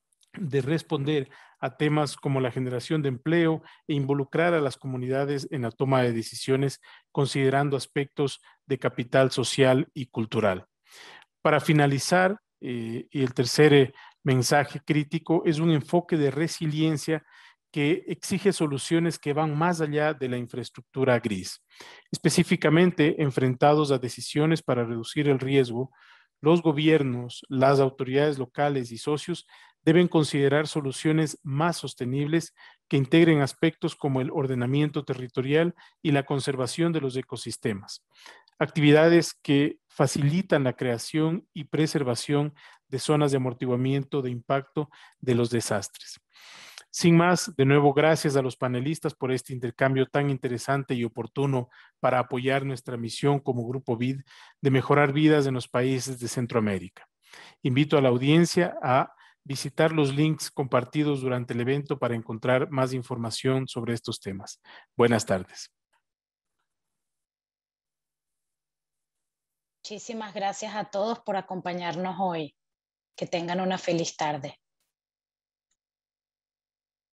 de responder a temas como la generación de empleo e involucrar a las comunidades en la toma de decisiones considerando aspectos de capital social y cultural. Para finalizar, eh, y el tercer eh, mensaje crítico es un enfoque de resiliencia que exige soluciones que van más allá de la infraestructura gris. Específicamente, enfrentados a decisiones para reducir el riesgo, los gobiernos, las autoridades locales y socios deben considerar soluciones más sostenibles que integren aspectos como el ordenamiento territorial y la conservación de los ecosistemas. Actividades que facilitan la creación y preservación de zonas de amortiguamiento de impacto de los desastres. Sin más, de nuevo, gracias a los panelistas por este intercambio tan interesante y oportuno para apoyar nuestra misión como Grupo V I D de mejorar vidas en los países de Centroamérica. Invito a la audiencia a visitar los links compartidos durante el evento para encontrar más información sobre estos temas. Buenas tardes. Muchísimas gracias a todos por acompañarnos hoy. Que tengan una feliz tarde.